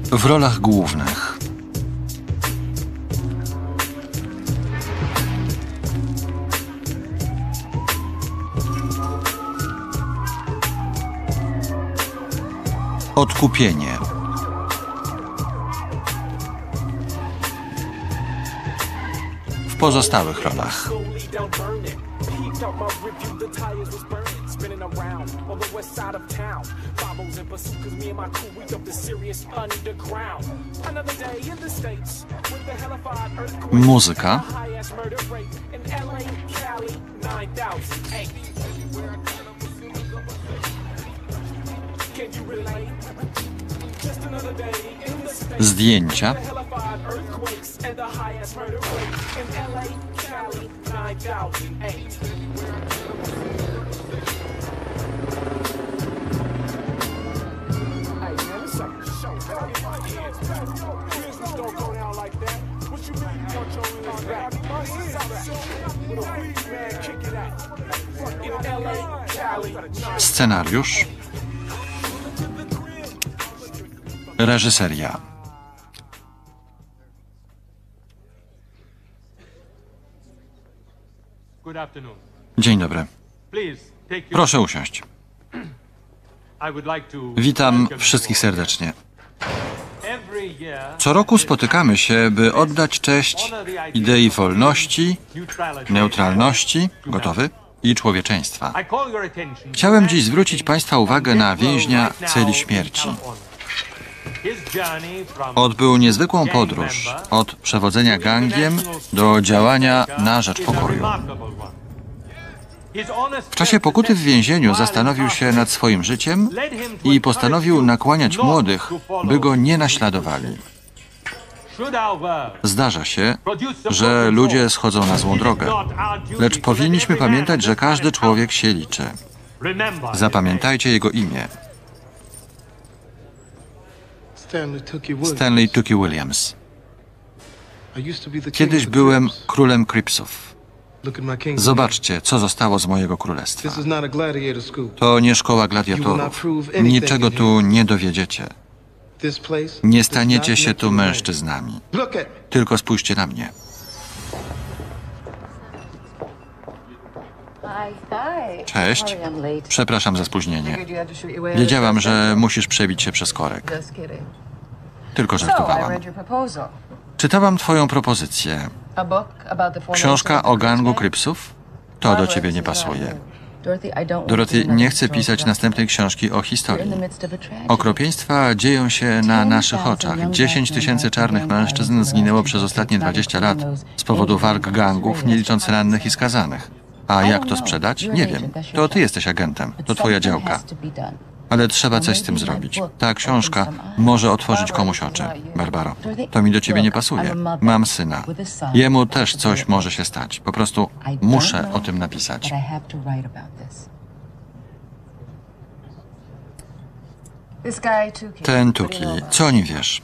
W rolach głównych Odkupienie. W pozostałych rolach muzyka, zdjęcia, scenariusz, reżyseria. Dzień dobry. Proszę usiąść. Witam wszystkich serdecznie. Co roku spotykamy się, by oddać cześć idei wolności, neutralności, gotowy, i człowieczeństwa. Chciałem dziś zwrócić Państwa uwagę na więźnia celi śmierci. Odbył niezwykłą podróż od przewodzenia gangiem do działania na rzecz pokoju. W czasie pokuty w więzieniu zastanowił się nad swoim życiem i postanowił nakłaniać młodych, by go nie naśladowali. Zdarza się, że ludzie schodzą na złą drogę, lecz powinniśmy pamiętać, że każdy człowiek się liczy. Zapamiętajcie jego imię. Stanley Tookie Williams. Kiedyś byłem królem Cripsów. Zobaczcie, co zostało z mojego królestwa. To nie szkoła gladiatorów. Niczego tu nie dowiedziecie. Nie staniecie się tu mężczyznami. Tylko spójrzcie na mnie. Cześć. Przepraszam za spóźnienie. Wiedziałam, że musisz przebić się przez korek. Tylko żartowałam. Czytałam twoją propozycję. Książka o gangu Cripsów? To do ciebie nie pasuje. Dorothy, nie chcę pisać następnej książki o historii. Okropieństwa dzieją się na naszych oczach. 10 000 czarnych mężczyzn zginęło przez ostatnie 20 lat z powodu walk gangów, nie licząc rannych i skazanych. A jak to sprzedać? Nie wiem. To ty jesteś agentem. To twoja działka. Ale trzeba coś z tym zrobić. Ta książka może otworzyć komuś oczy. Barbaro, to mi do ciebie nie pasuje. Mam syna. Jemu też coś może się stać. Po prostu muszę o tym napisać. Ten Tookie, co o nim wiesz?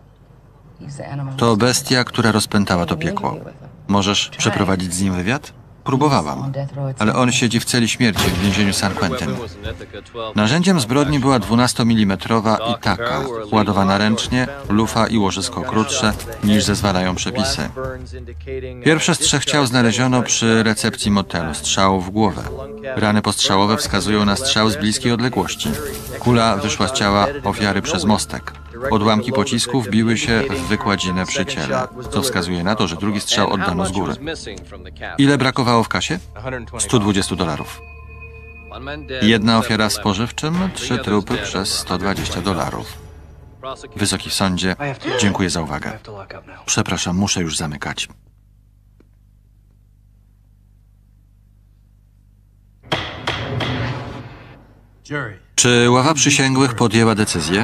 To bestia, która rozpętała to piekło. Możesz przeprowadzić z nim wywiad? Próbowałam, ale on siedzi w celi śmierci w więzieniu San Quentin. Narzędziem zbrodni była 12-milimetrowa Itaka, ładowana ręcznie, lufa i łożysko krótsze niż zezwalają przepisy. Pierwsze z 3 ciał znaleziono przy recepcji motelu, strzał w głowę. Rany postrzałowe wskazują na strzał z bliskiej odległości. Kula wyszła z ciała ofiary przez mostek. Odłamki pocisku wbiły się w wykładzinę przy ciele, co wskazuje na to, że drugi strzał oddano z góry. Ile brakowało w kasie? $120. Jedna ofiara w spożywczym, 3 trupy przez $120. Wysoki sądzie, dziękuję za uwagę. Przepraszam, muszę już zamykać. Czy ława przysięgłych podjęła decyzję?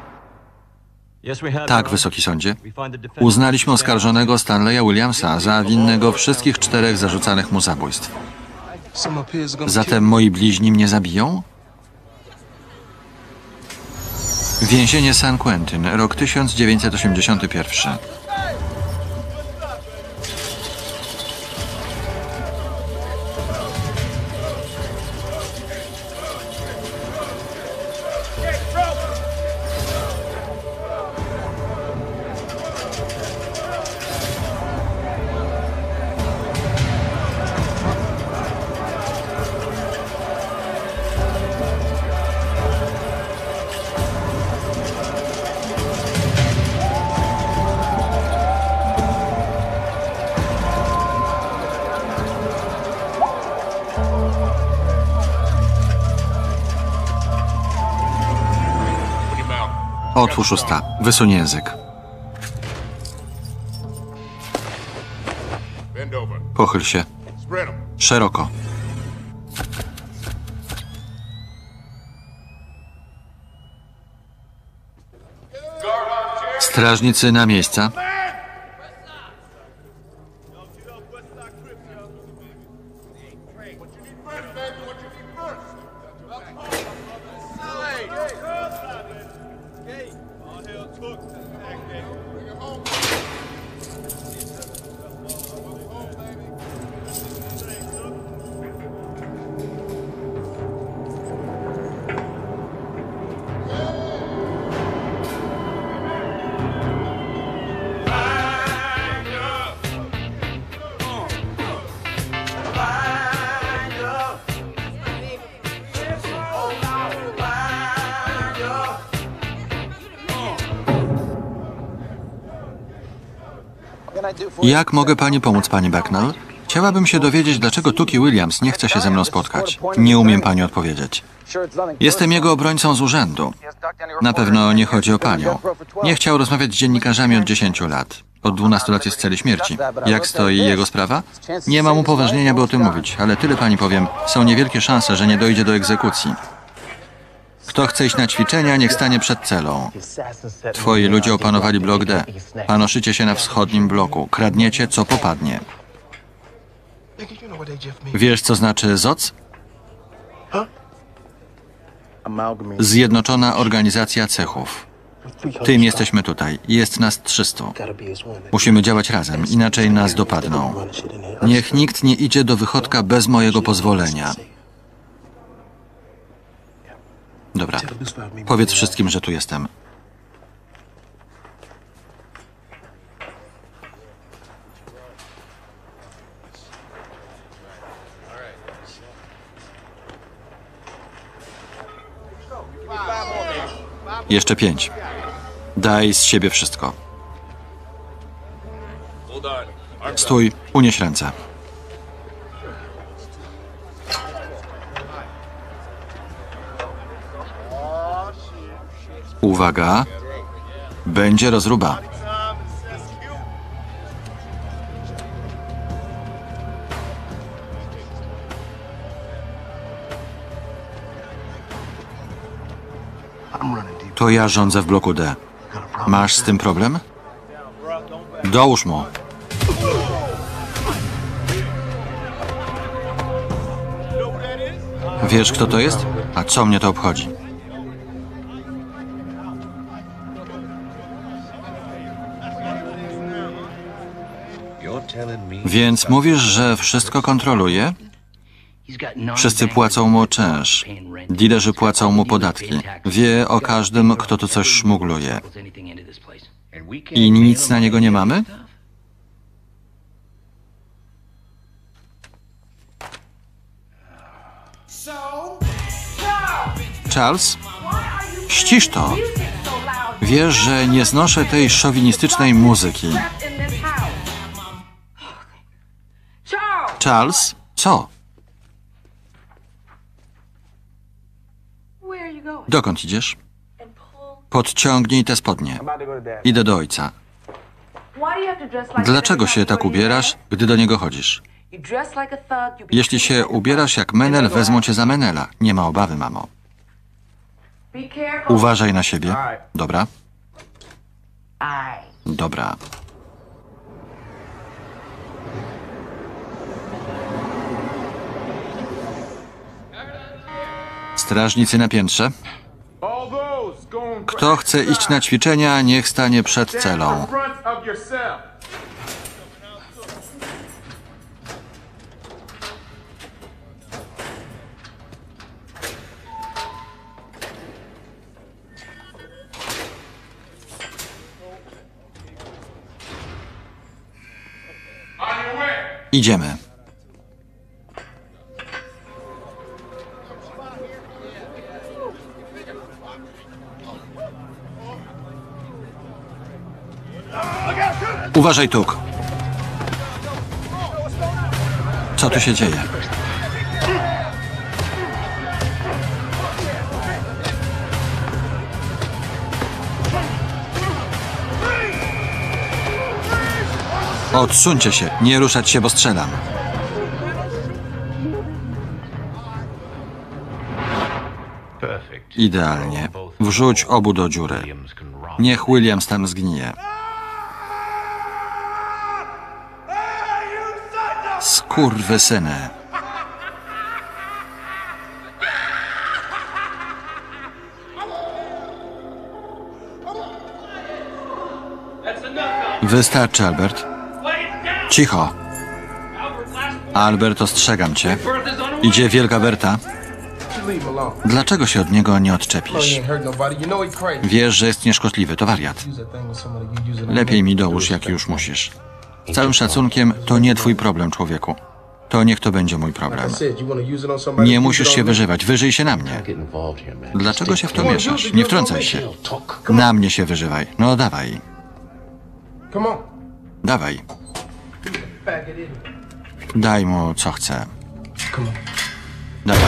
Tak, wysoki sądzie. Uznaliśmy oskarżonego Stanleya Williamsa za winnego wszystkich 4 zarzucanych mu zabójstw. Zatem moi bliźni mnie zabiją? Więzienie San Quentin, rok 1981. Otwórz usta. Wysuń język. Pochyl się. Szeroko. Strażnicy na miejsca. Jak mogę pani pomóc, pani Becknell? Chciałabym się dowiedzieć, dlaczego Tuki Williams nie chce się ze mną spotkać. Nie umiem pani odpowiedzieć. Jestem jego obrońcą z urzędu. Na pewno nie chodzi o panią. Nie chciał rozmawiać z dziennikarzami od 10 lat. Od 12 lat jest w celi śmierci. Jak stoi jego sprawa? Nie mam upoważnienia, by o tym mówić, ale tyle pani powiem. Są niewielkie szanse, że nie dojdzie do egzekucji. Kto chce iść na ćwiczenia, niech stanie przed celą. Twoi ludzie opanowali blok D. Panoszycie się na wschodnim bloku. Kradniecie, co popadnie. Wiesz, co znaczy ZOC? Zjednoczona Organizacja Cechów. Tym jesteśmy tutaj. Jest nas 300. Musimy działać razem, inaczej nas dopadną. Niech nikt nie idzie do wychodka bez mojego pozwolenia. Dobra. Powiedz wszystkim, że tu jestem. Jeszcze 5. Daj z siebie wszystko. Stój, unieś ręce. Uwaga, będzie rozruba. To ja rządzę w bloku D. Masz z tym problem? Dołóż mu. Wiesz, kto to jest? A co mnie to obchodzi? Więc mówisz, że wszystko kontroluje? Wszyscy płacą mu czynsz. Dilerzy płacą mu podatki. Wie o każdym, kto tu coś szmugluje. I nic na niego nie mamy? Charles? Ścisz to. Wiesz, że nie znoszę tej szowinistycznej muzyki. Charles? Co? Dokąd idziesz? Podciągnij te spodnie. Idę do ojca. Dlaczego się tak ubierasz, gdy do niego chodzisz? Jeśli się ubierasz jak menel, wezmą cię za menela. Nie ma obawy, mamo. Uważaj na siebie. Dobra? Dobra. Strażnicy na piętrze. Kto chce iść na ćwiczenia, niech stanie przed celą. Idziemy. Uważaj, Tuk. Co tu się dzieje? Odsuńcie się, nie ruszać się, bo strzelam. Idealnie. Wrzuć obu do dziury. Niech Williams tam zgnije. Skurwysyny. Wystarczy, Albert. Cicho. Albert, ostrzegam cię. Idzie wielka Berta. Dlaczego się od niego nie odczepisz? Wiesz, że jest nieszkodliwy, to wariat. Lepiej mi dołóż, jak już musisz. Z całym szacunkiem, to nie twój problem, człowieku. To niech to będzie mój problem. Nie musisz się wyżywać, wyżyj się na mnie. Dlaczego się w to mieszasz? Nie wtrącaj się. Na mnie się wyżywaj. No dawaj. Dawaj. Daj mu, co chce. Dawaj.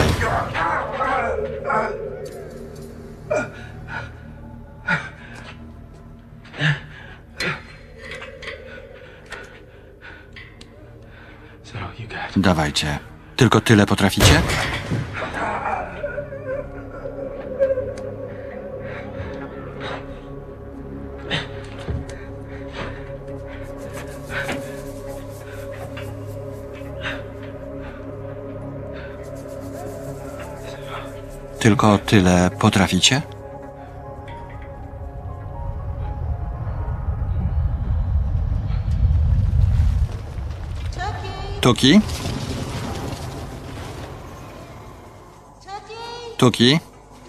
Dawajcie. Tylko tyle potraficie? Tylko tyle potraficie? Tuki? Tuki?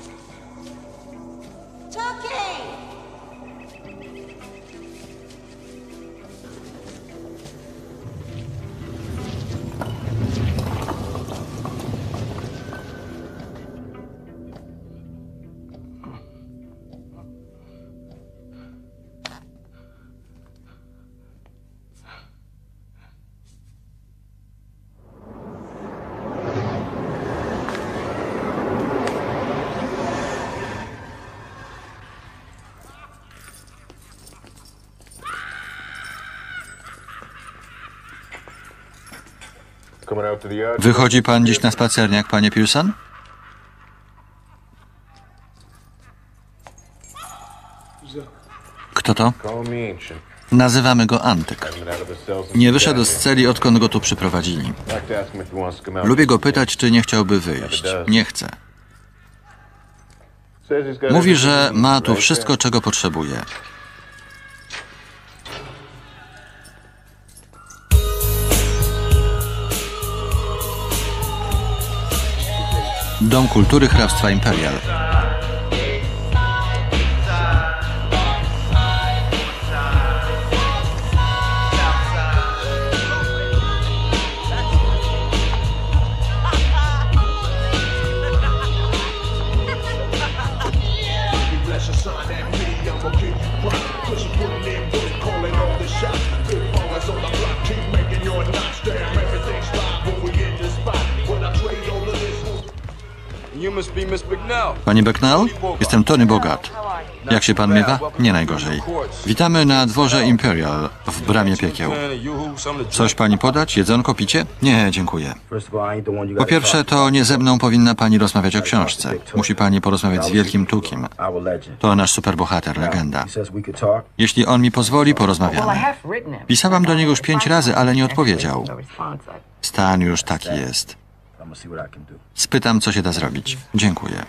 Wychodzi pan dziś na spacerniak, panie Pearson? Kto to? Nazywamy go Antyk. Nie wyszedł z celi, odkąd go tu przyprowadzili. Lubię go pytać, czy nie chciałby wyjść. Nie chce. Mówi, że ma tu wszystko, czego potrzebuje. Dom Kultury Hrabstwa Imperial. Panie Becknell? Jestem Tony Bogart. Jak się pan miewa? Nie najgorzej. Witamy na dworze Imperial w Bramie Piekieł. Coś pani podać? Jedzonko, picie? Nie, dziękuję. Po pierwsze, to nie ze mną powinna pani rozmawiać o książce. Musi pani porozmawiać z Wielkim Tukim. To nasz superbohater, legenda. Jeśli on mi pozwoli, porozmawiamy. Pisałam do niego już 5 razy, ale nie odpowiedział. Stan już taki jest. Spytam, co się da zrobić. Dziękuję.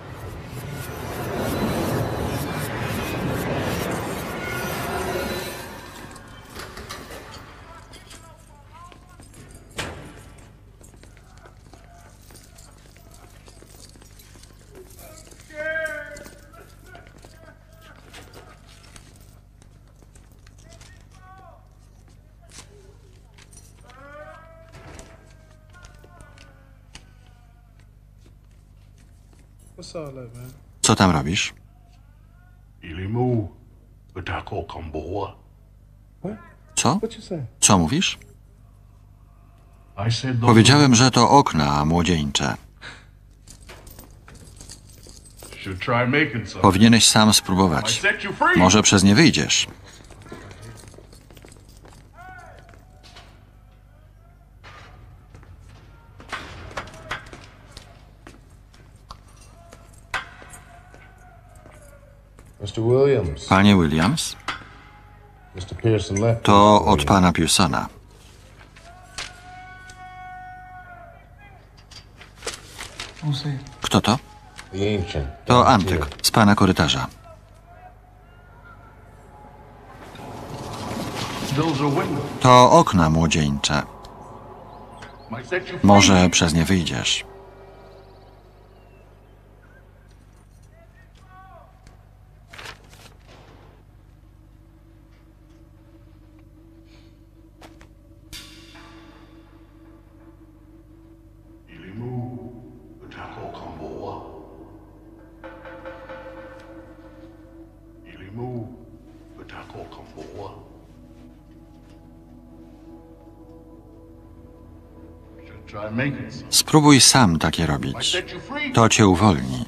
Co tam robisz? Co? Co mówisz? Powiedziałem, że to okna młodzieńcze. Powinieneś sam spróbować. Może przez nie wyjdziesz. Panie Williams? To od pana Pearsona. Kto to? To antyk z pana korytarza. To okna młodzieńcze. Może przez nie wyjdziesz. Spróbuj sam takie robić. To cię uwolni.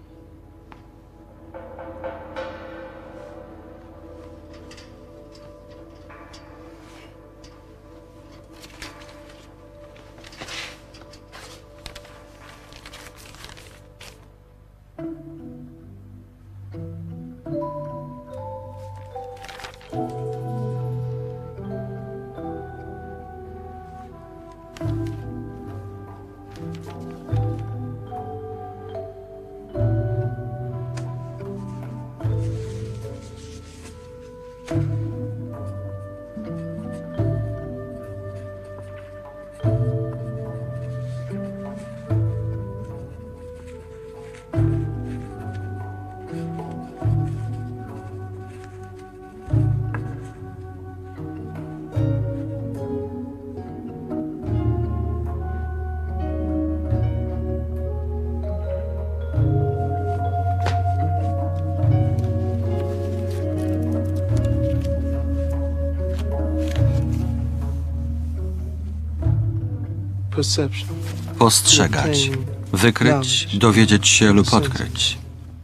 Postrzegać, wykryć, dowiedzieć się lub odkryć.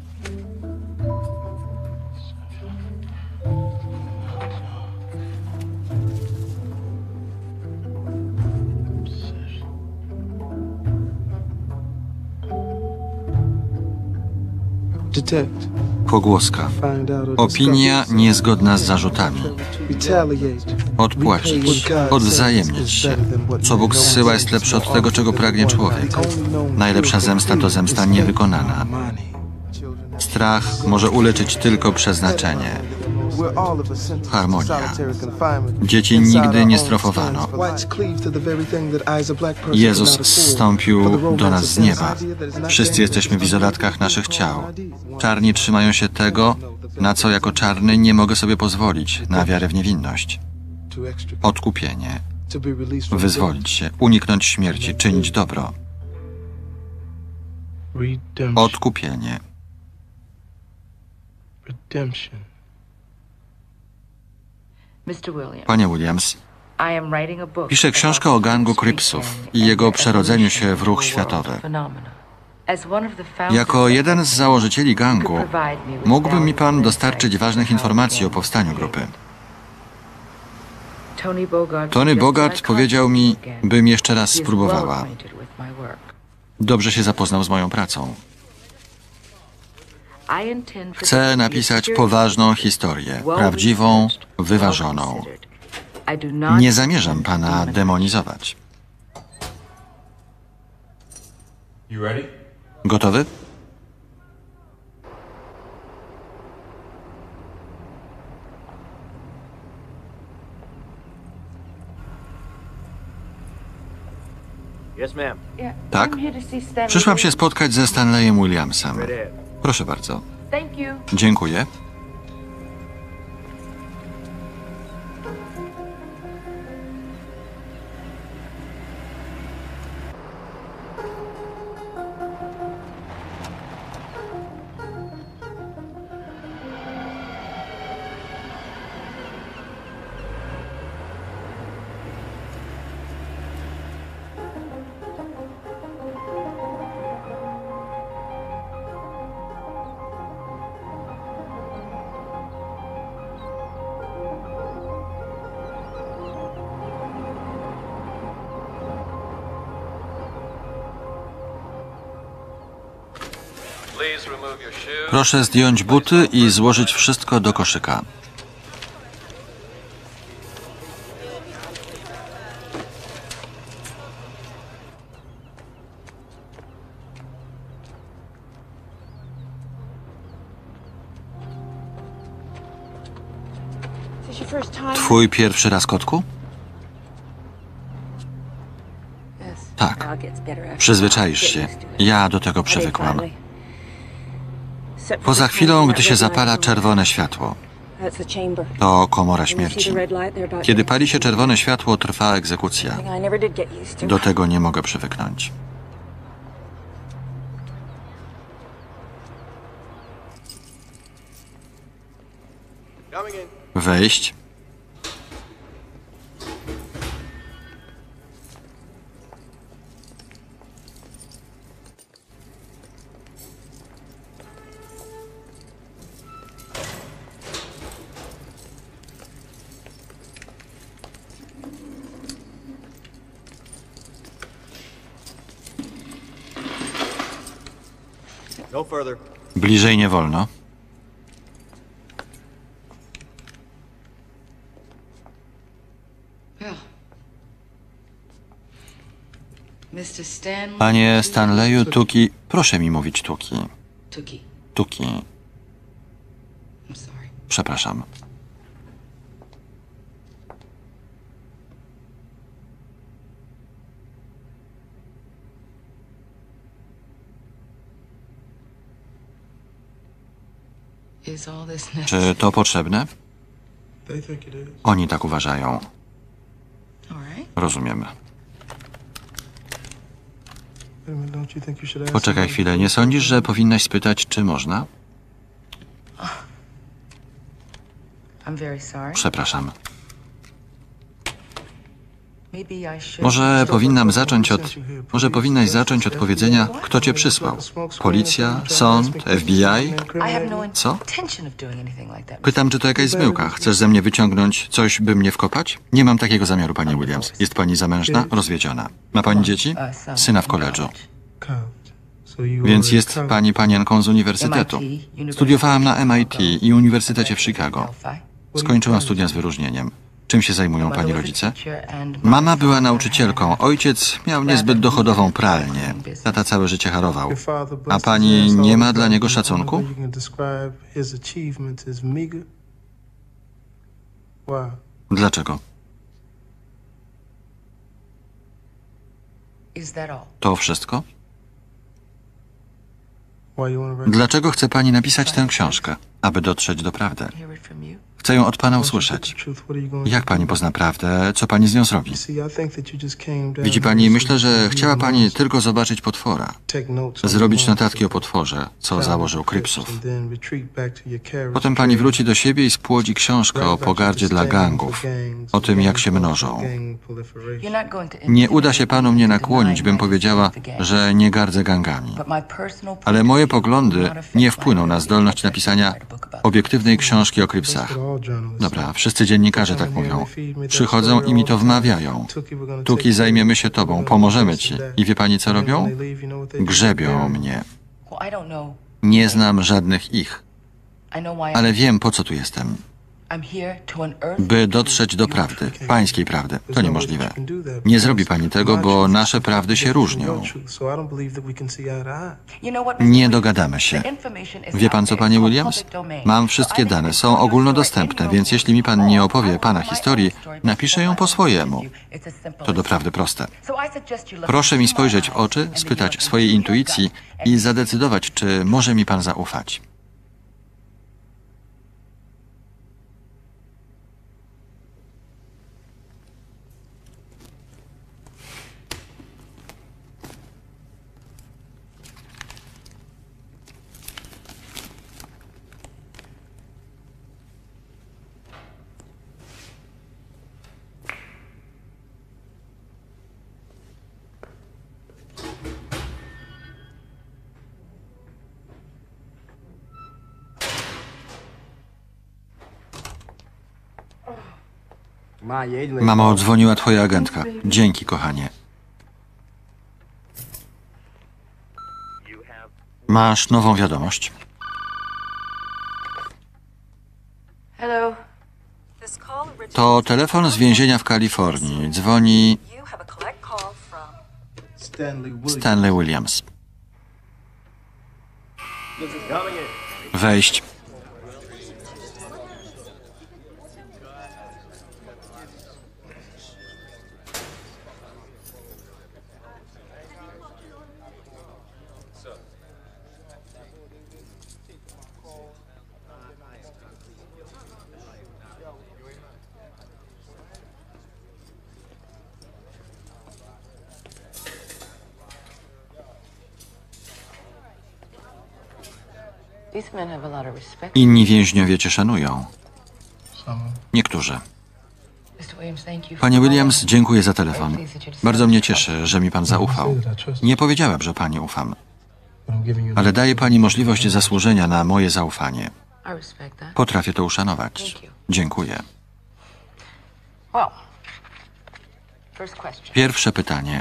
Pogłoska. Opinia niezgodna z zarzutami. Odpłacić. Odwzajemnić się. Co Bóg zsyła, jest lepsze od tego, czego pragnie człowiek. Najlepsza zemsta to zemsta niewykonana. Strach może uleczyć tylko przeznaczenie. Harmonia. Dzieci nigdy nie strofowano. Jezus zstąpił do nas z nieba. Wszyscy jesteśmy w izolatkach naszych ciał. Czarni trzymają się tego, na co jako czarny nie mogę sobie pozwolić, na wiarę w niewinność. Odkupienie. Wyzwolić się, uniknąć śmierci, czynić dobro. Odkupienie. Panie Williams, piszę książkę o gangu Cripsów i jego przerodzeniu się w ruch światowy. Jako jeden z założycieli gangu, mógłby mi pan dostarczyć ważnych informacji o powstaniu grupy. Tony Bogart powiedział mi, bym jeszcze raz spróbowała. Dobrze się zapoznał z moją pracą. Chcę napisać poważną historię, prawdziwą, wyważoną. Nie zamierzam pana demonizować. Gotowy? Tak? Przyszłam się spotkać ze Stanleyem Williamsem. Proszę bardzo. Dziękuję. Proszę zdjąć buty i złożyć wszystko do koszyka. Twój pierwszy raz, kotku? Tak. Przyzwyczaisz się. Ja do tego przywykłam. Poza chwilą, gdy się zapala czerwone światło. To komora śmierci. Kiedy pali się czerwone światło, trwa egzekucja. Do tego nie mogę przywyknąć. Wejść. Bliżej nie wolno. Panie Stanleyu, Tuki... Proszę mi mówić Tuki. Tuki. Przepraszam. Czy to potrzebne? Oni tak uważają. Rozumiem. Poczekaj chwilę. Nie sądzisz, że powinnaś spytać, czy można? Przepraszam. Może powinnaś zacząć od powiedzenia, kto cię przysłał. Policja, sąd, FBI? Co? Pytam, czy to jakaś zmyłka. Chcesz ze mnie wyciągnąć coś, by mnie wkopać? Nie mam takiego zamiaru, pani Williams. Jest pani zamężna? Rozwiedziona. Ma pani dzieci? Syna w koledżu. Więc jest pani panienką z uniwersytetu. Studiowałam na MIT i Uniwersytecie w Chicago. Skończyłam studia z wyróżnieniem. Czym się zajmują pani rodzice? Mama była nauczycielką, ojciec miał niezbyt dochodową pralnię. Tata całe życie harował. A pani nie ma dla niego szacunku? Dlaczego? To wszystko? Dlaczego chce pani napisać tę książkę? Aby dotrzeć do prawdy. Chcę ją od pana usłyszeć. Jak pani pozna prawdę? Co pani z nią zrobi? Widzi pani, myślę, że chciała pani tylko zobaczyć potwora. Zrobić notatki o potworze, co założył Krypsów. Potem pani wróci do siebie i spłodzi książkę o pogardzie dla gangów. O tym, jak się mnożą. Nie uda się panu mnie nakłonić, bym powiedziała, że nie gardzę gangami. Ale moje poglądy nie wpłyną na zdolność napisania obiektywnej książki o Krypsach. Dobra, wszyscy dziennikarze tak mówią. Przychodzą i mi to wmawiają. Tuki, zajmiemy się tobą, pomożemy ci. I wie pani, co robią? Grzebią mnie. Nie znam żadnych ich. Ale wiem, po co tu jestem. By dotrzeć do prawdy, pańskiej prawdy. To niemożliwe. Nie zrobi pani tego, bo nasze prawdy się różnią. Nie dogadamy się. Wie pan co, panie Williams? Mam wszystkie dane, są ogólnodostępne, więc jeśli mi pan nie opowie pana historii, napiszę ją po swojemu. To doprawdy proste. Proszę mi spojrzeć w oczy, spytać swojej intuicji i zadecydować, czy może mi pan zaufać. Mamo, dzwoniła twoja agentka. Dzięki, kochanie. Masz nową wiadomość. To telefon z więzienia w Kalifornii. Dzwoni Stanley Williams. Wejść. Inni więźniowie cię szanują. Niektórzy. Panie Williams, dziękuję za telefon. Bardzo mnie cieszy, że mi pan zaufał. Nie powiedziałem, że pani ufam. Ale daje pani możliwość zasłużenia na moje zaufanie. Potrafię to uszanować. Dziękuję. Pierwsze pytanie.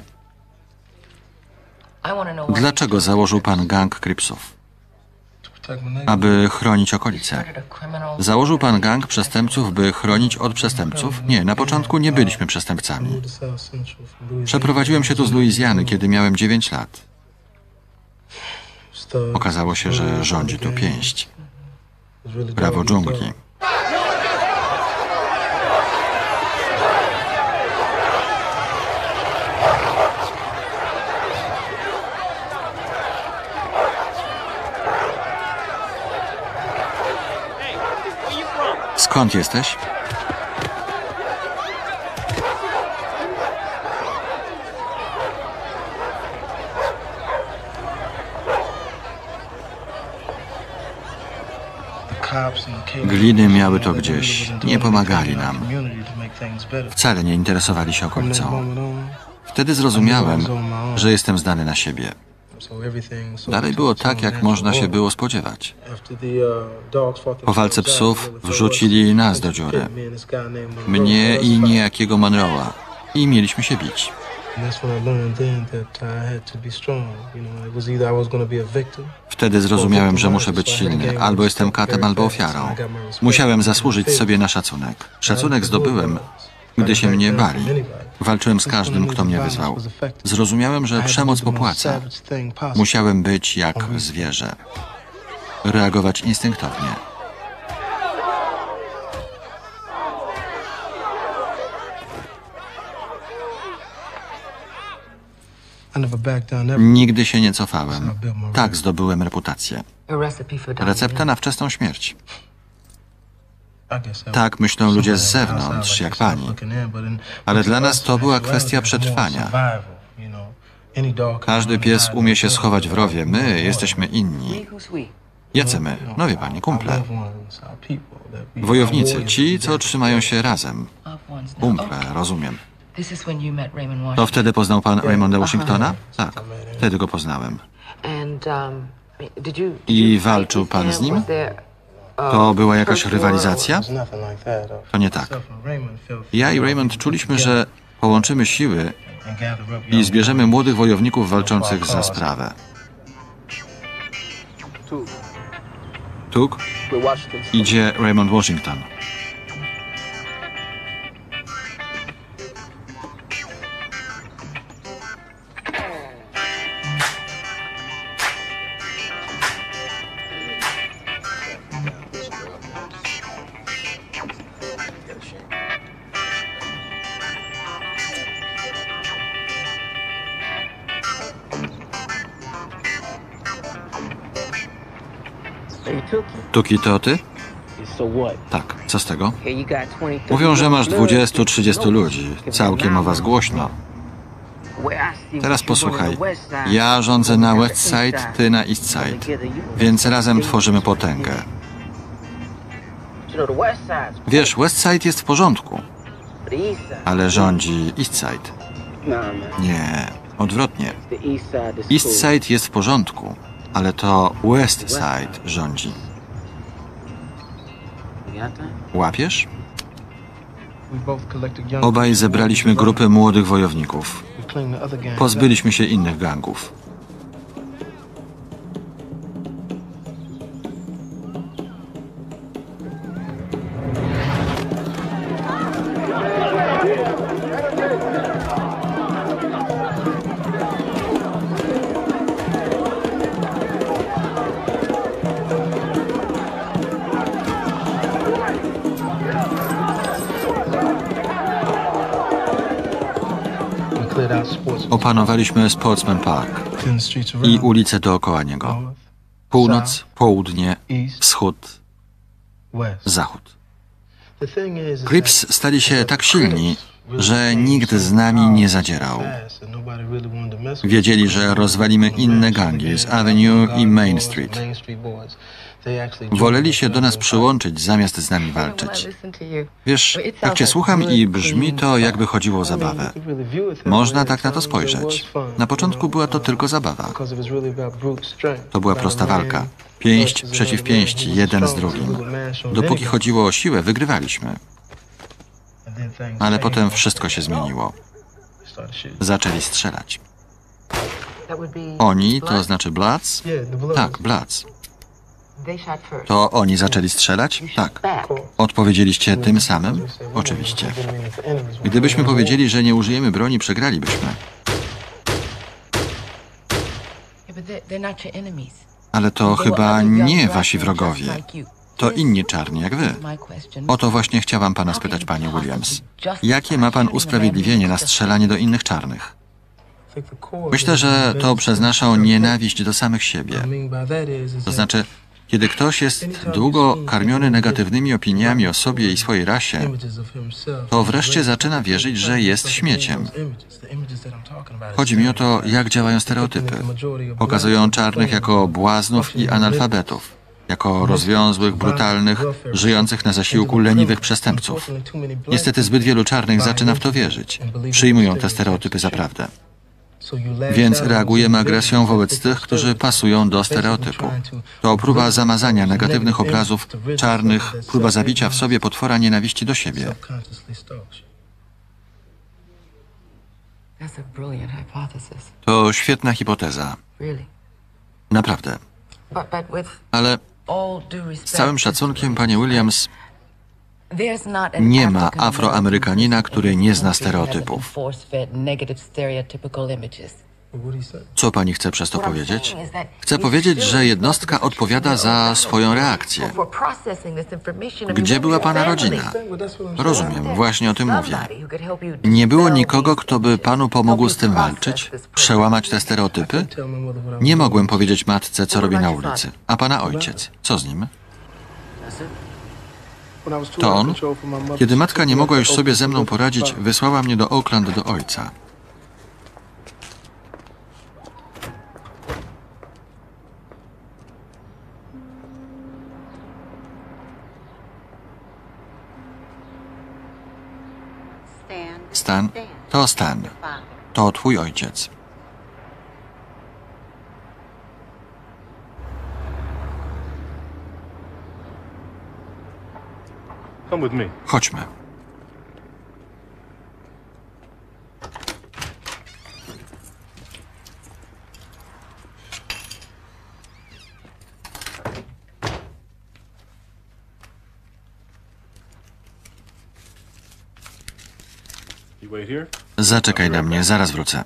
Dlaczego założył pan gang Cripsów? Aby chronić okolice. Założył pan gang przestępców, by chronić od przestępców? Nie, na początku nie byliśmy przestępcami. Przeprowadziłem się tu z Luizjany, kiedy miałem 9 lat. Okazało się, że rządzi tu pięść. Prawo dżungli. Skąd jesteś? Gliny miały to gdzieś. Nie pomagali nam. Wcale nie interesowali się okolicą. Wtedy zrozumiałem, że jestem zdany na siebie. Dalej było tak, jak można się było spodziewać. Po walce psów wrzucili nas do dziury. Mnie i niejakiego Monroe'a. I mieliśmy się bić. Wtedy zrozumiałem, że muszę być silny. Albo jestem katem, albo ofiarą. Musiałem zasłużyć sobie na szacunek. Szacunek zdobyłem, gdy się mnie bali. Walczyłem z każdym, kto mnie wyzwał. Zrozumiałem, że przemoc popłaca. Musiałem być jak zwierzę. Reagować instynktownie. Nigdy się nie cofałem. Tak zdobyłem reputację. Recepta na wczesną śmierć. Tak myślą ludzie z zewnątrz, jak pani. Ale dla nas to była kwestia przetrwania. Każdy pies umie się schować w rowie. My jesteśmy inni. Jacy my? No wie pani, kumple. Wojownicy, ci, co trzymają się razem. Kumple, rozumiem. To wtedy poznał pan Raymonda Washingtona? Tak, wtedy go poznałem. I walczył pan z nim? To była jakaś rywalizacja? To nie tak. Ja i Raymond czuliśmy, że połączymy siły i zbierzemy młodych wojowników walczących za sprawę. Tuk, idzie Raymond Washington. Tuki, to ty? Tak, co z tego? Mówią, że masz 20-30 ludzi. Całkiem o was głośno. Teraz posłuchaj. Ja rządzę na West Side, ty na East Side. Więc razem tworzymy potęgę. Wiesz, West Side jest w porządku. Ale rządzi East Side. Nie, odwrotnie. East Side jest w porządku. Ale to West Side rządzi. Łapiesz? Obaj zebraliśmy grupę młodych wojowników. Pozbyliśmy się innych gangów. Opanowaliśmy Sportsman Park i ulice dookoła niego. Północ, południe, wschód, zachód. Crips stali się tak silni, że nikt z nami nie zadzierał. Wiedzieli, że rozwalimy inne gangi z Avenue i Main Street. Woleli się do nas przyłączyć, zamiast z nami walczyć. Wiesz, jak cię słucham i brzmi to, jakby chodziło o zabawę. Można tak na to spojrzeć. Na początku była to tylko zabawa. To była prosta walka. Pięść przeciw pięści, jeden z drugim. Dopóki chodziło o siłę, wygrywaliśmy. Ale potem wszystko się zmieniło. Zaczęli strzelać. Oni, to znaczy Bloods? Tak, Bloods. To oni zaczęli strzelać? Tak. Odpowiedzieliście tym samym? Oczywiście. Gdybyśmy powiedzieli, że nie użyjemy broni, przegralibyśmy. Ale to chyba nie wasi wrogowie. To inni czarni, jak wy. O to właśnie chciałam pana spytać, panie Williams. Jakie ma pan usprawiedliwienie na strzelanie do innych czarnych? Myślę, że to przez naszą nienawiść do samych siebie. To znaczy, kiedy ktoś jest długo karmiony negatywnymi opiniami o sobie i swojej rasie, to wreszcie zaczyna wierzyć, że jest śmieciem. Chodzi mi o to, jak działają stereotypy. Pokazują czarnych jako błaznów i analfabetów, jako rozwiązłych, brutalnych, żyjących na zasiłku leniwych przestępców. Niestety zbyt wielu czarnych zaczyna w to wierzyć. Przyjmują te stereotypy za prawdę. Więc reagujemy agresją wobec tych, którzy pasują do stereotypu. To próba zamazania negatywnych obrazów czarnych, próba zabicia w sobie potwora nienawiści do siebie. To świetna hipoteza. Naprawdę. Ale z całym szacunkiem, panie Williams, nie ma Afroamerykanina, który nie zna stereotypów. Co pani chce przez to powiedzieć? Chcę powiedzieć, że jednostka odpowiada za swoją reakcję. Gdzie była pana rodzina? Rozumiem, właśnie o tym mówię. Nie było nikogo, kto by panu pomógł z tym walczyć? Przełamać te stereotypy? Nie mogłem powiedzieć matce, co robi na ulicy. A pana ojciec? Co z nim? To on? Kiedy matka nie mogła już sobie ze mną poradzić, wysłała mnie do Oakland do ojca. Stan? To Stan. To twój ojciec. Chodźmy. Zaczekaj na mnie, zaraz wrócę.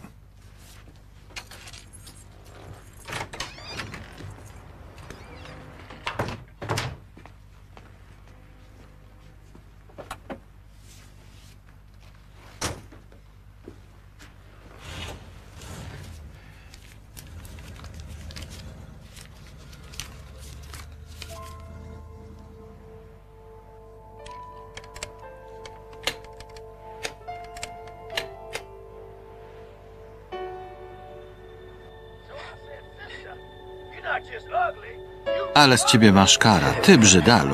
Ale z ciebie maszkara, ty brzydalu.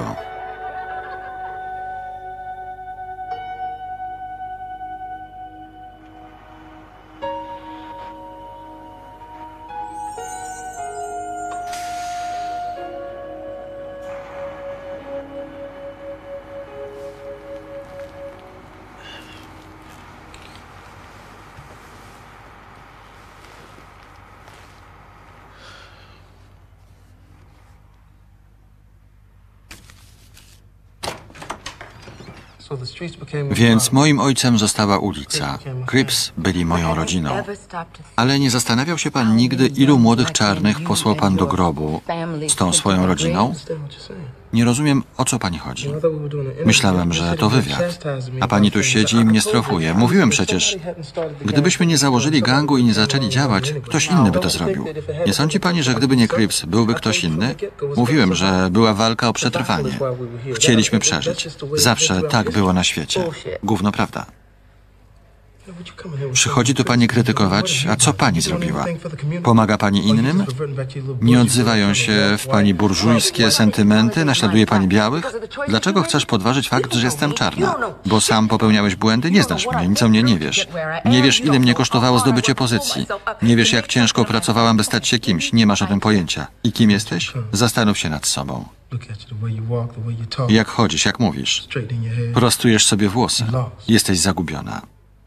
Więc moim ojcem została ulica. Crips byli moją rodziną. Ale nie zastanawiał się pan nigdy, ilu młodych czarnych posłał pan do grobu z tą swoją rodziną? Nie rozumiem, o co pani chodzi. Myślałem, że to wywiad. A pani tu siedzi i mnie strofuje. Mówiłem przecież, gdybyśmy nie założyli gangu i nie zaczęli działać, ktoś inny by to zrobił. Nie sądzi pani, że gdyby nie Crips, byłby ktoś inny? Mówiłem, że była walka o przetrwanie. Chcieliśmy przeżyć. Zawsze tak było na świecie. Gówno prawda. Przychodzi tu pani krytykować, a co pani zrobiła? Pomaga pani innym? Nie odzywają się w pani burżujskie sentymenty? Naśladuje pani białych? Dlaczego chcesz podważyć fakt, że jestem czarna? Bo sam popełniałeś błędy? Nie znasz mnie, nic o mnie nie wiesz. Nie wiesz, ile mnie kosztowało zdobycie pozycji. Nie wiesz, jak ciężko pracowałam, by stać się kimś. Nie masz o tym pojęcia. I kim jesteś? Zastanów się nad sobą. Jak chodzisz, jak mówisz. Prostujesz sobie włosy. Jesteś zagubiona.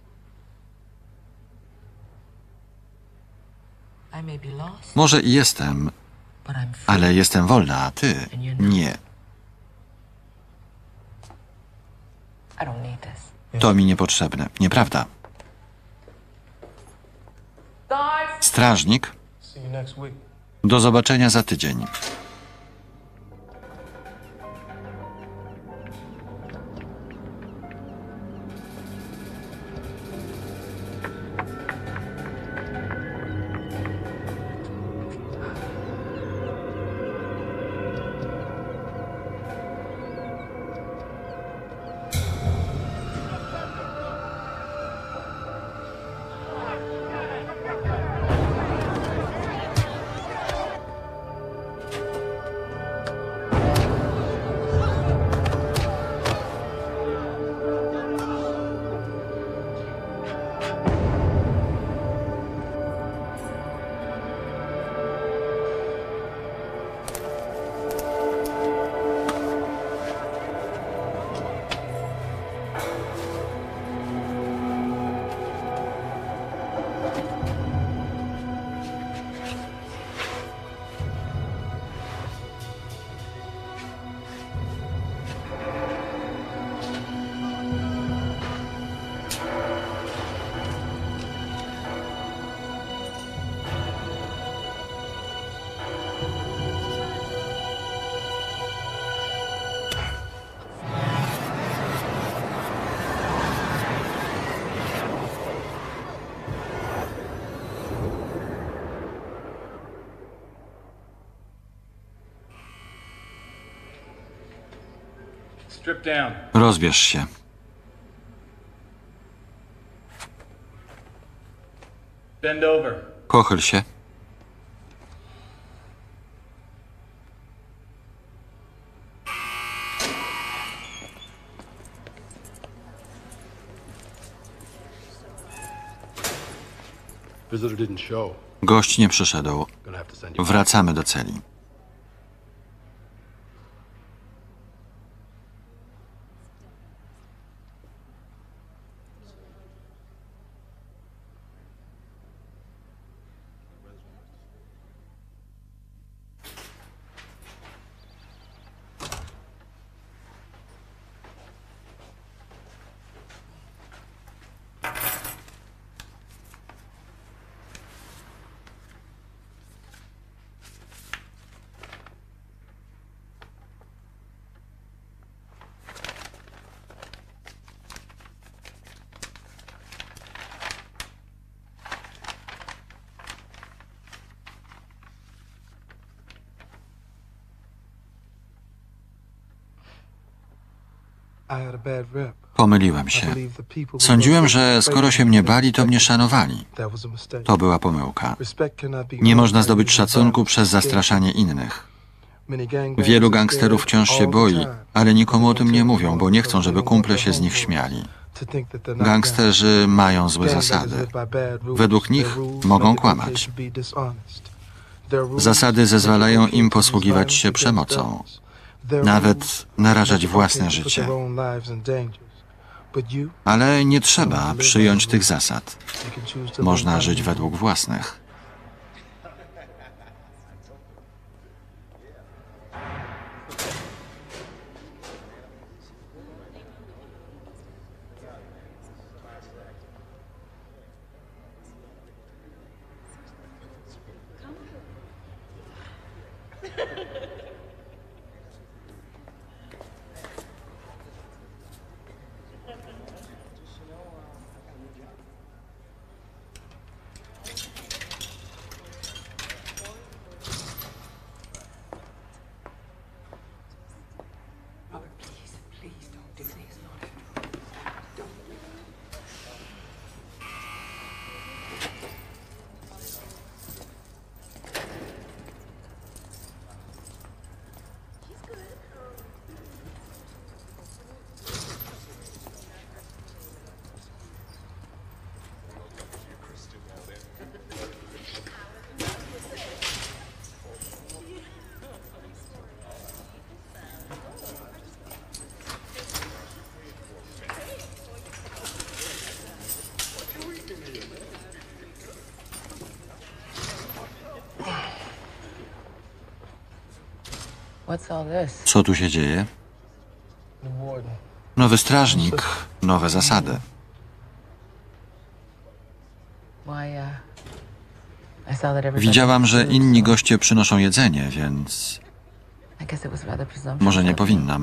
Może i jestem, ale jestem wolna, a ty nie. To mi niepotrzebne, nieprawda? Strażnik? Do zobaczenia za tydzień. Rozbierz się. Pochyl się. Gość nie przyszedł. Wracamy do celi. Pomyliłem się. Sądziłem, że skoro się mnie bali, to mnie szanowali. To była pomyłka. Nie można zdobyć szacunku przez zastraszanie innych. Wielu gangsterów wciąż się boi, ale nikomu o tym nie mówią, bo nie chcą, żeby kumple się z nich śmiali. Gangsterzy mają złe zasady. Według nich mogą kłamać. Zasady zezwalają im posługiwać się przemocą. Nawet narażać własne życie. Ale nie trzeba przyjąć tych zasad. Można żyć według własnych. Co tu się dzieje? Nowy strażnik, nowe zasady. Widziałam, że inni goście przynoszą jedzenie, więc może nie powinnam.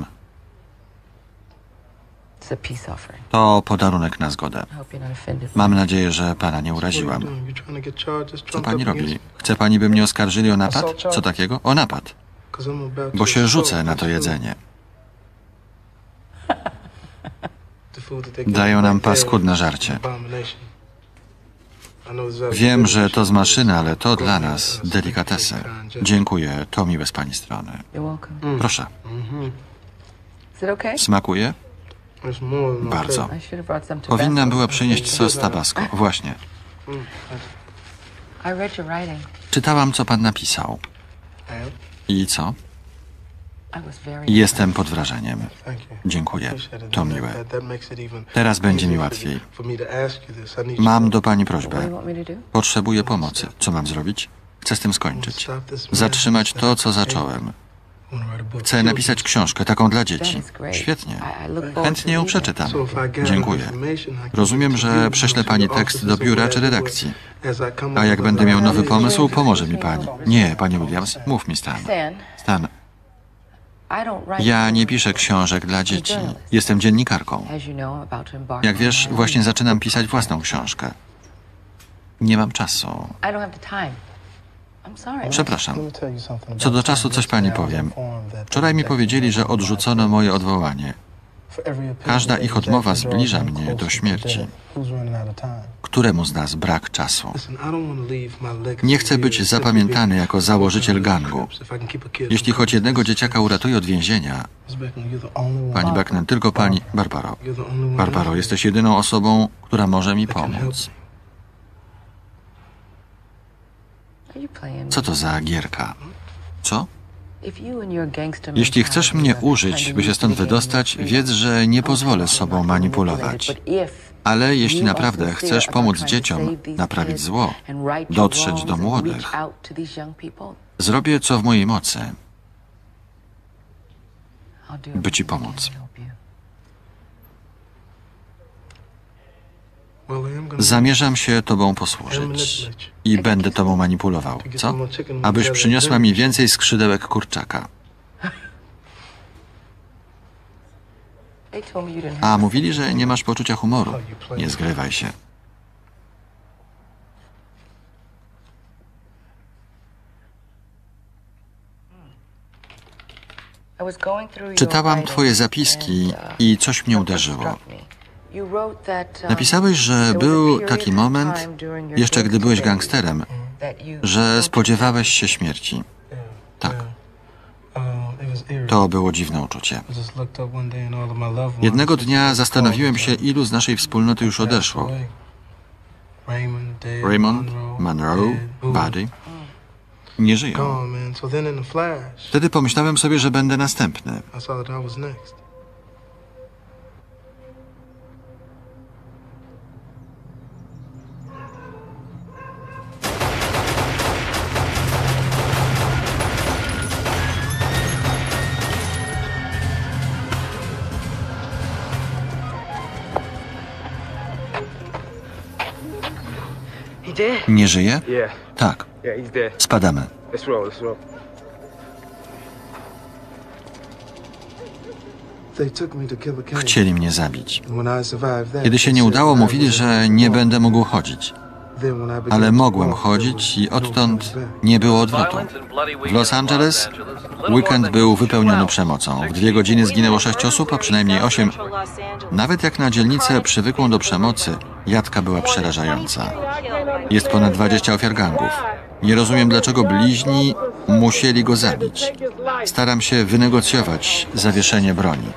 To podarunek na zgodę. Mam nadzieję, że pana nie uraziłam. Co pani robi? Chce pani, by mnie oskarżyli o napad? Co takiego? O napad. Bo się rzucę na to jedzenie. Dają nam paskudne żarcie. Wiem, że to z maszyny, ale to dla nas delikatesy. Dziękuję, to miłe z pani strony. Proszę. Smakuje? Bardzo. Powinnam była przynieść sos tabasco. Właśnie. Czytałam, co pan napisał. I co? Jestem pod wrażeniem. Dziękuję. To miłe. Teraz będzie mi łatwiej. Mam do pani prośbę. Potrzebuję pomocy. Co mam zrobić? Chcę z tym skończyć. Zatrzymać to, co zacząłem. Chcę napisać książkę, taką dla dzieci. Świetnie. Chętnie ją przeczytam. Dziękuję. Rozumiem, że prześle pani tekst do biura czy redakcji. A jak będę miał nowy pomysł, pomoże mi pani. Nie, pani Williams, mów mi, Stan. Stan. Ja nie piszę książek dla dzieci. Jestem dziennikarką. Jak wiesz, właśnie zaczynam pisać własną książkę. Nie mam czasu. Przepraszam. Co do czasu coś pani powiem. Wczoraj mi powiedzieli, że odrzucono moje odwołanie. Każda ich odmowa zbliża mnie do śmierci. Któremu z nas brak czasu? Nie chcę być zapamiętany jako założyciel gangu. Jeśli choć jednego dzieciaka uratuję od więzienia... Pani Beckman, tylko pani... Barbaro. Barbaro, jesteś jedyną osobą, która może mi pomóc. Co to za gierka? Co? Jeśli chcesz mnie użyć, by się stąd wydostać, wiedz, że nie pozwolę sobą manipulować. Ale jeśli naprawdę chcesz pomóc dzieciom naprawić zło, dotrzeć do młodych, zrobię co w mojej mocy, by ci pomóc. Zamierzam się tobą posłużyć i będę tobą manipulował. Co? Abyś przyniosła mi więcej skrzydełek kurczaka. A mówili, że nie masz poczucia humoru. Nie zgrywaj się. Czytałam twoje zapiski i coś mnie uderzyło. Napisałeś, że był taki moment, jeszcze gdy byłeś gangsterem, że spodziewałeś się śmierci. Tak. To było dziwne uczucie. Jednego dnia zastanowiłem się, ilu z naszej wspólnoty już odeszło. Raymond, Monroe, Buddy. Nie żyją. Wtedy pomyślałem sobie, że będę następny. Nie żyje? Tak. Spadamy. Chcieli mnie zabić. Kiedy się nie udało, mówili, że nie będę mógł chodzić. Ale mogłem chodzić i odtąd nie było odwrotu. W Los Angeles weekend był wypełniony przemocą. W 2 godziny zginęło 6 osób, a przynajmniej 8. Nawet jak na dzielnicę przywykłą do przemocy, jadka była przerażająca. Jest ponad 20 ofiar gangów. Nie rozumiem, dlaczego bliźni musieli go zabić. Staram się wynegocjować zawieszenie broni.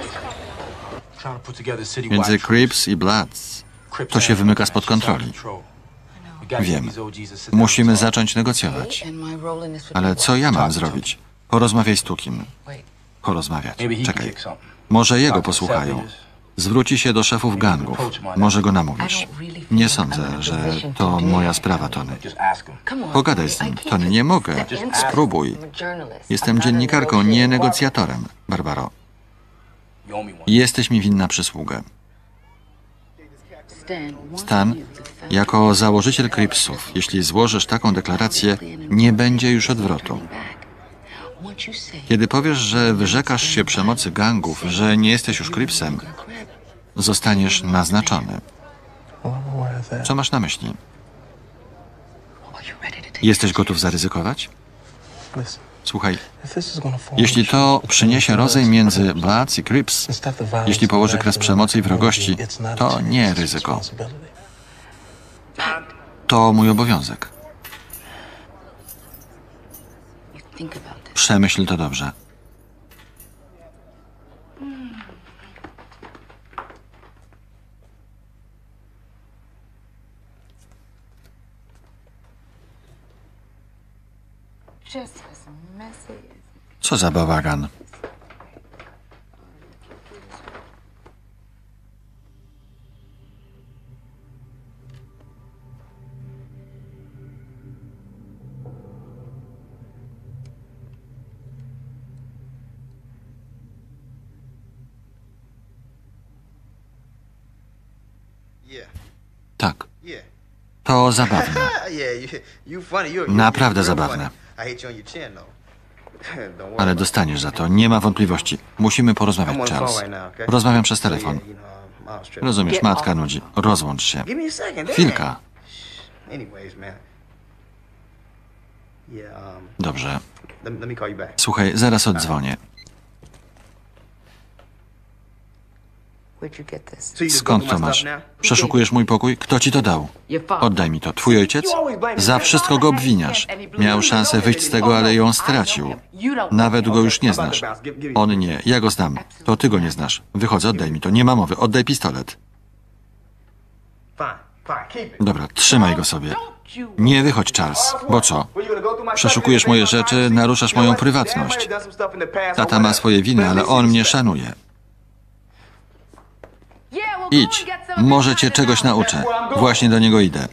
Między Crips i Bloods to się wymyka spod kontroli. Wiem. Musimy zacząć negocjować. Ale co ja mam zrobić? Porozmawiaj z Tukim. Porozmawiać. Czekaj. Może jego posłuchają. Zwróci się do szefów gangów. Może go namówisz. Nie sądzę, że to moja sprawa, Tony. Pogadaj z nim. Tony, nie mogę. Spróbuj. Jestem dziennikarką, nie negocjatorem, Barbaro. Jesteś mi winna przysługę. Stan, jako założyciel Cripsów, jeśli złożysz taką deklarację, nie będzie już odwrotu. Kiedy powiesz, że wyrzekasz się przemocy gangów, że nie jesteś już Cripsem, zostaniesz naznaczony. Co masz na myśli? Jesteś gotów zaryzykować? Słuchaj, jeśli to przyniesie rozejm między Bloods i Crips, jeśli położy kres przemocy i wrogości, to nie ryzyko. To mój obowiązek. Przemyśl to dobrze. Co za bałagan. Tak. To zabawne. Naprawdę zabawne. Ale dostaniesz za to, nie ma wątpliwości. Musimy porozmawiać, Charles. Rozmawiam przez telefon. Rozumiesz, matka nudzi. Rozłącz się. Chwilka. Dobrze. Słuchaj, zaraz oddzwonię. Skąd to masz? Przeszukujesz mój pokój? Kto ci to dał? Oddaj mi to. Twój ojciec? Za wszystko go obwiniasz. Miał szansę wyjść z tego, ale ją stracił. Nawet go już nie znasz. On nie. Ja go znam. To ty go nie znasz. Wychodzę, oddaj mi to. Nie ma mowy. Oddaj pistolet. Dobra, trzymaj go sobie. Nie wychodź, Charles. Bo co? Przeszukujesz moje rzeczy, naruszasz moją prywatność. Tata ma swoje winy, ale on mnie szanuje. Idź. Może cię czegoś nauczę. Właśnie do niego idę.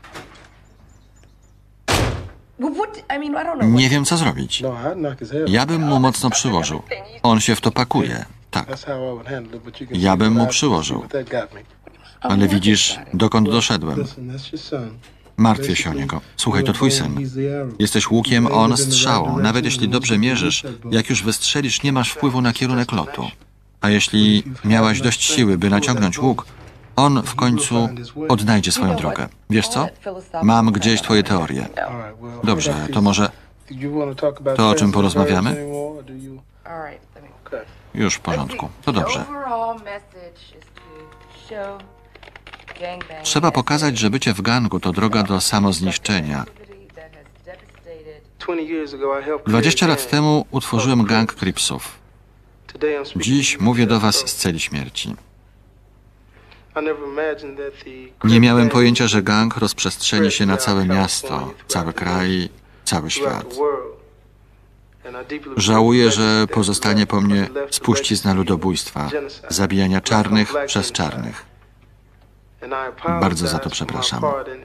Nie wiem, co zrobić. Ja bym mu mocno przyłożył. On się w to pakuje. Tak. Ja bym mu przyłożył. Ale widzisz, dokąd doszedłem. Martwię się o niego. Słuchaj, to twój syn. Jesteś łukiem, on strzałą. Nawet jeśli dobrze mierzysz, jak już wystrzelisz, nie masz wpływu na kierunek lotu. A jeśli miałaś dość siły, by naciągnąć łuk, on w końcu odnajdzie swoją drogę. Wiesz co? Mam gdzieś twoje teorie. Dobrze, to może to, o czym porozmawiamy? Już w porządku. To dobrze. Trzeba pokazać, że bycie w gangu to droga do samozniszczenia. 20 lat temu utworzyłem gang Cripsów. Dziś mówię do was z celi śmierci. Nie miałem pojęcia, że gang rozprzestrzeni się na całe miasto, cały kraj, cały świat. Żałuję, że pozostanie po mnie spuścizna ludobójstwa, zabijania czarnych przez czarnych. Bardzo za to przepraszam.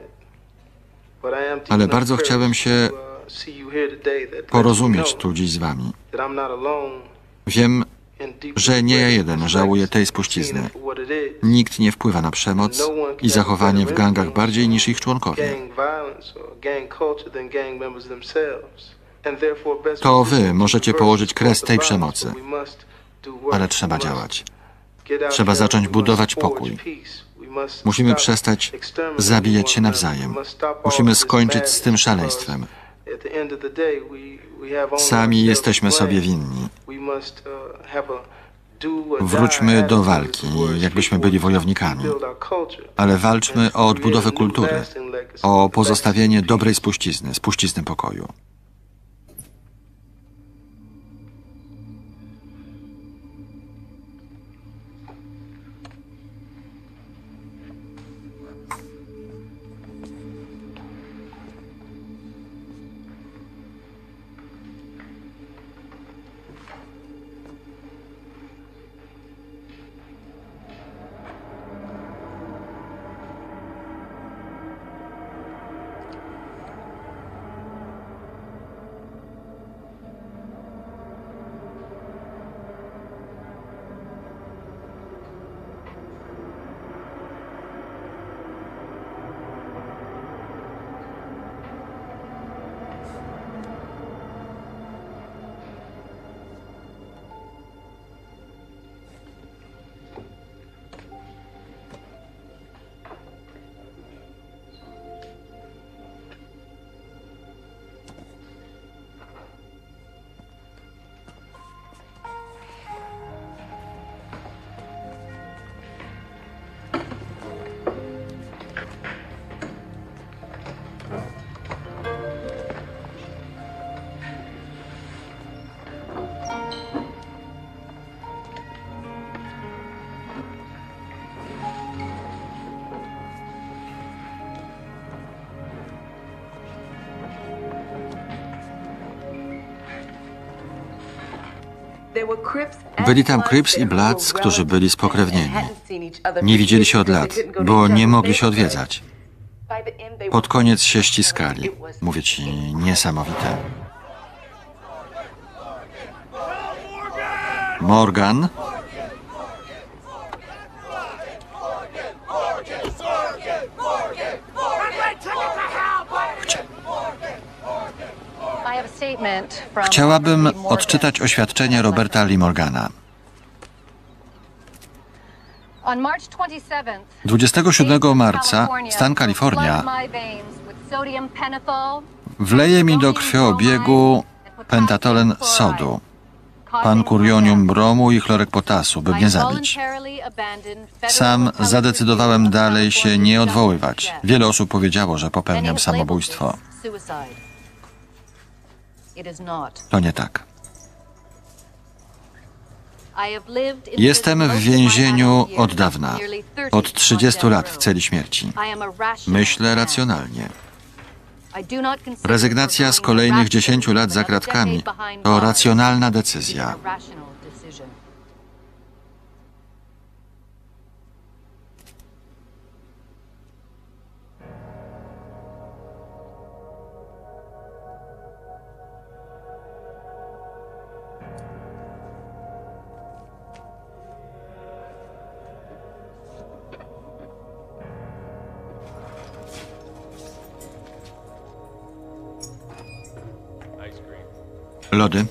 Ale bardzo chciałem się porozumieć tu dziś z wami. Wiem, że nie ja jeden żałuję tej spuścizny. Nikt nie wpływa na przemoc i zachowanie w gangach bardziej niż ich członkowie. To wy możecie położyć kres tej przemocy. Ale trzeba działać. Trzeba zacząć budować pokój. Musimy przestać zabijać się nawzajem. Musimy skończyć z tym szaleństwem. Sami jesteśmy sobie winni. Wróćmy do walki, jakbyśmy byli wojownikami. Ale walczmy o odbudowę kultury, o pozostawienie dobrej spuścizny, spuścizny pokoju. Byli tam Crips i Bloods, którzy byli spokrewnieni. Nie widzieli się od lat, bo nie mogli się odwiedzać. Pod koniec się ściskali. Mówię ci, niesamowite. Morgan? Chciałabym odczytać oświadczenie Roberta Lee Morgana. 27 marca stan Kalifornia wleje mi do krwioobiegu pentatolen sodu, pankurionium bromu i chlorek potasu, by mnie zabić. Sam zadecydowałem dalej się nie odwoływać. Wiele osób powiedziało, że popełniam samobójstwo. To nie tak. Jestem w więzieniu od dawna, od 30 lat w celi śmierci. Myślę racjonalnie. Rezygnacja z kolejnych 10 lat za kratkami to racjonalna decyzja. Lody.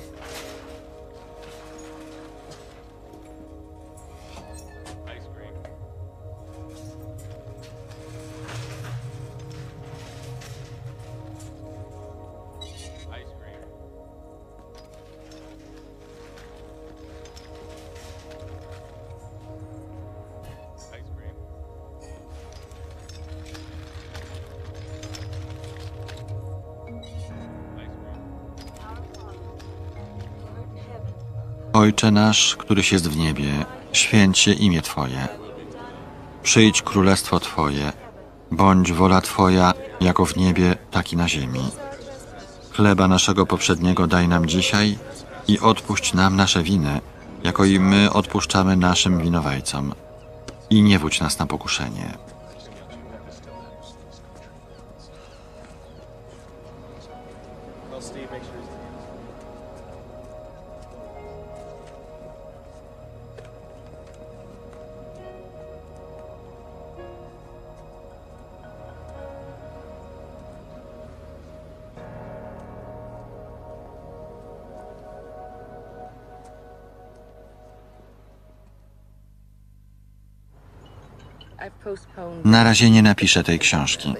Ojcze nasz, któryś jest w niebie, święć się imię Twoje. Przyjdź królestwo Twoje, bądź wola Twoja, jako w niebie, tak i na ziemi. Chleba naszego poprzedniego daj nam dzisiaj i odpuść nam nasze winy, jako i my odpuszczamy naszym winowajcom. I nie wódź nas na pokuszenie. Na razie nie napiszę tej książki.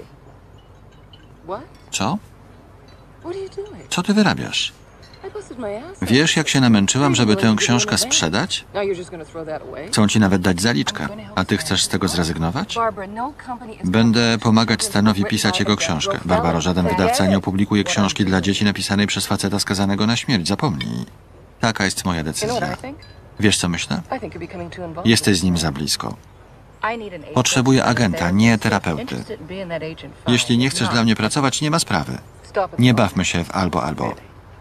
Co? Co ty wyrabiasz? Wiesz, jak się namęczyłam, żeby tę książkę sprzedać? Chcą ci nawet dać zaliczkę. A ty chcesz z tego zrezygnować? Będę pomagać Stanowi pisać jego książkę. Barbaro, żaden wydawca nie opublikuje książki dla dzieci napisanej przez faceta skazanego na śmierć. Zapomnij. Taka jest moja decyzja. Wiesz, co myślę? Jesteś z nim za blisko. Potrzebuję agenta, nie terapeuty. Jeśli nie chcesz dla mnie pracować, nie ma sprawy. Nie bawmy się w albo.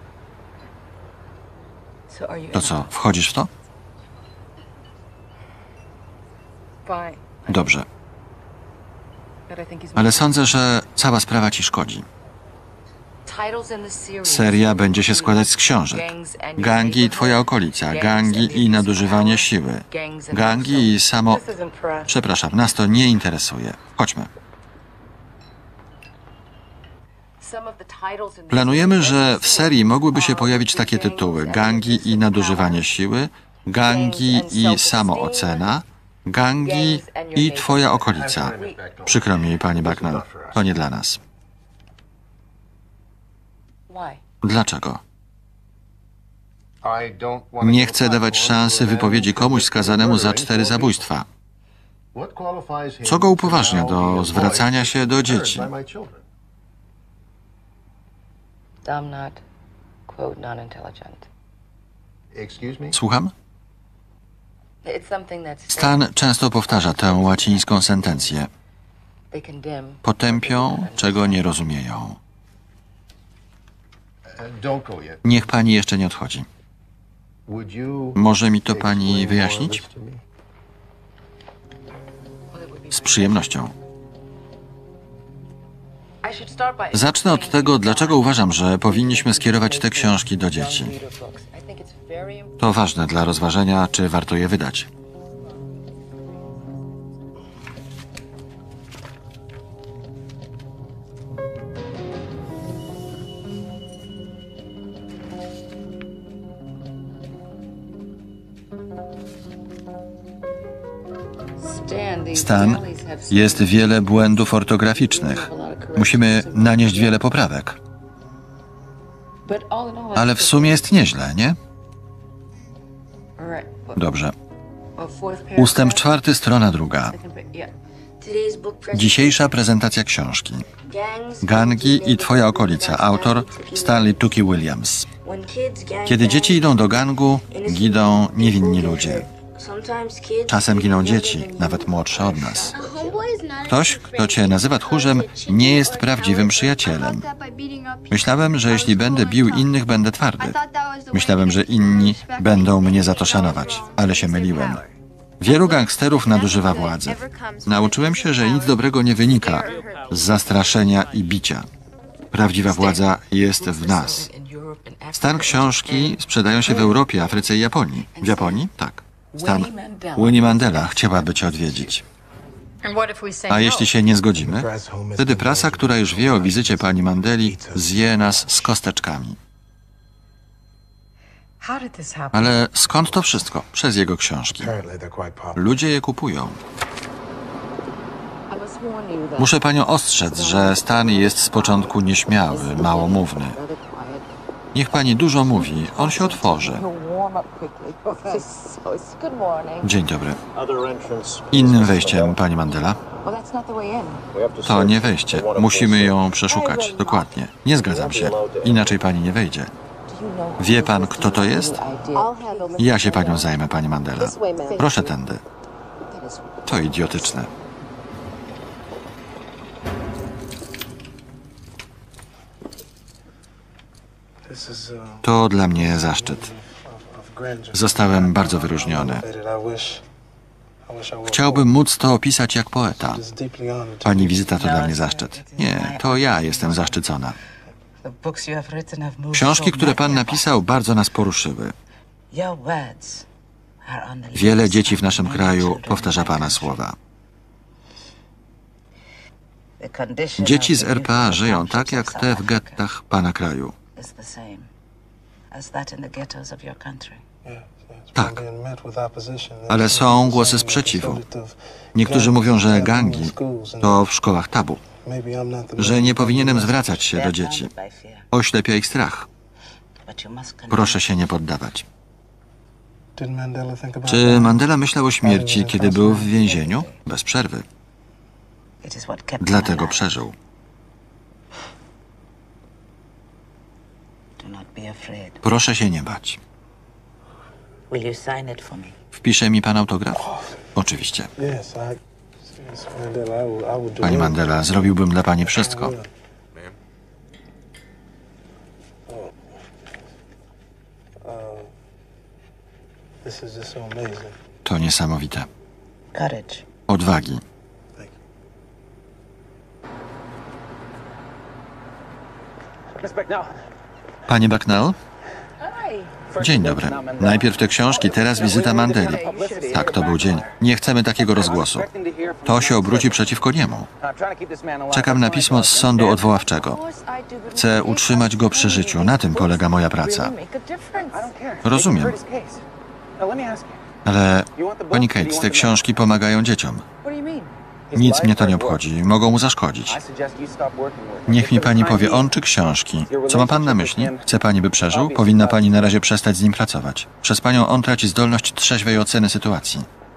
To co, wchodzisz w to? Dobrze. Ale sądzę, że cała sprawa ci szkodzi. Seria będzie się składać z książek. Gangi i twoja okolica, gangi i nadużywanie siły, gangi i samo... Przepraszam, nas to nie interesuje. Chodźmy. Planujemy, że w serii mogłyby się pojawić takie tytuły: gangi i nadużywanie siły, gangi i samoocena, gangi i twoja okolica. Przykro mi, pani Bucknell, to nie dla nas. Dlaczego? Nie chcę dawać szansy wypowiedzi komuś skazanemu za 4 zabójstwa. Co go upoważnia do zwracania się do dzieci? Słucham? Stan często powtarza tę łacińską sentencję. Potępią, czego nie rozumieją. Niech pani jeszcze nie odchodzi. Może mi to pani wyjaśnić? Z przyjemnością. Zacznę od tego, dlaczego uważam, że powinniśmy skierować te książki do dzieci. To ważne dla rozważenia, czy warto je wydać. Stan, jest wiele błędów ortograficznych. Musimy nanieść wiele poprawek. Ale w sumie jest nieźle, nie? Dobrze. Ustęp 4, strona 2. Dzisiejsza prezentacja książki. Gangi i twoja okolica. Autor Stanley Tookie Williams. Kiedy dzieci idą do gangu, giną niewinni ludzie. Czasem giną dzieci, nawet młodsze od nas. Ktoś, kto cię nazywa tchórzem, nie jest prawdziwym przyjacielem. Myślałem, że jeśli będę bił innych, będę twardy. Myślałem, że inni będą mnie za to szanować, ale się myliłem. Wielu gangsterów nadużywa władzy. Nauczyłem się, że nic dobrego nie wynika z zastraszenia i bicia. Prawdziwa władza jest w nas. Stan książki sprzedają się w Europie, Afryce i Japonii. W Japonii? Tak. Stan Winnie Mandela chciałaby cię odwiedzić. A jeśli się nie zgodzimy, wtedy prasa, która już wie o wizycie pani Mandeli, zje nas z kosteczkami. Ale skąd to wszystko? Przez jego książki. Ludzie je kupują. Muszę panią ostrzec, że Stan jest z początku nieśmiały, małomówny. Niech pani dużo mówi, on się otworzy. Dzień dobry. Innym wejściem, pani Mandela? To nie wejście. Musimy ją przeszukać. Dokładnie. Nie zgadzam się. Inaczej pani nie wejdzie. Wie pan, kto to jest? Ja się panią zajmę, pani Mandela. Proszę tędy. To idiotyczne. To dla mnie zaszczyt. Zostałem bardzo wyróżniony. Chciałbym móc to opisać jak poeta. Pani wizyta to dla mnie zaszczyt. Nie, to ja jestem zaszczycona. Książki, które pan napisał, bardzo nas poruszyły. Wiele dzieci w naszym kraju powtarza pana słowa. Dzieci z RPA żyją tak, jak te w gettach pana kraju. Tak, ale są głosy sprzeciwu. Niektórzy mówią, że gangi to w szkołach tabu, że nie powinienem zwracać się do dzieci. Oślepia ich strach. Proszę się nie poddawać. Czy Mandela myślał o śmierci, kiedy był w więzieniu? Bez przerwy. Dlatego przeżył. Proszę się nie bać. Wpisze mi pan autograf? Oczywiście. Pani Mandela, zrobiłbym dla pani wszystko. To niesamowite. Odwagi. Panie Bucknell? Dzień dobry. Najpierw te książki, teraz wizyta Mandeli. Tak, to był dzień. Nie chcemy takiego rozgłosu. To się obróci przeciwko niemu. Czekam na pismo z sądu odwoławczego. Chcę utrzymać go przy życiu. Na tym polega moja praca. Rozumiem. Ale, pani Kate, te książki pomagają dzieciom. Nic mnie to nie obchodzi. Mogą mu zaszkodzić. Niech mi pani powie, on czy książki? Co ma pan na myśli? Chce pani, by przeżył? Powinna pani na razie przestać z nim pracować. Przez panią on traci zdolność trzeźwej oceny sytuacji.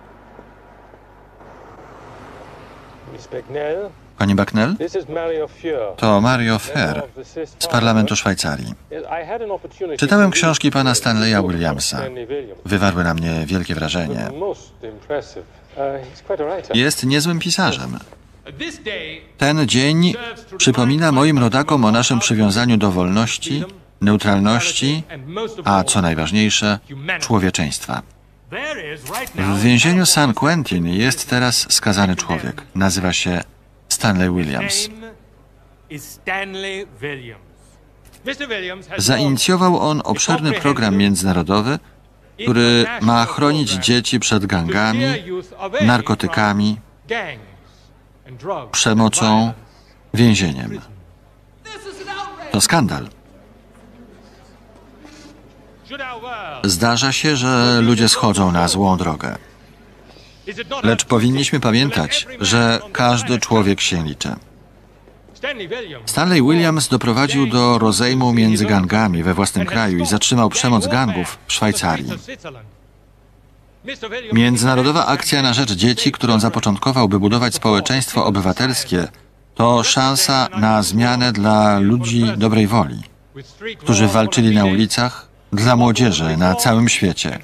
Pani Bucknell? To Mario Fair z parlamentu Szwajcarii. Czytałem książki pana Stanleya Williamsa. Wywarły na mnie wielkie wrażenie. Jest niezłym pisarzem. Ten dzień przypomina moim rodakom o naszym przywiązaniu do wolności, neutralności, a co najważniejsze, człowieczeństwa. W więzieniu San Quentin jest teraz skazany człowiek. Nazywa się Stanley Williams. Zainicjował on obszerny program międzynarodowy, który ma chronić dzieci przed gangami, narkotykami, przemocą, więzieniem. To skandal. Zdarza się, że ludzie schodzą na złą drogę. Lecz powinniśmy pamiętać, że każdy człowiek się liczy. Stanley Williams doprowadził do rozejmu między gangami we własnym kraju i zatrzymał przemoc gangów w Szwajcarii. Międzynarodowa akcja na rzecz dzieci, którą zapoczątkował, by budować społeczeństwo obywatelskie, to szansa na zmianę dla ludzi dobrej woli, którzy walczyli na ulicach, dla młodzieży na całym świecie.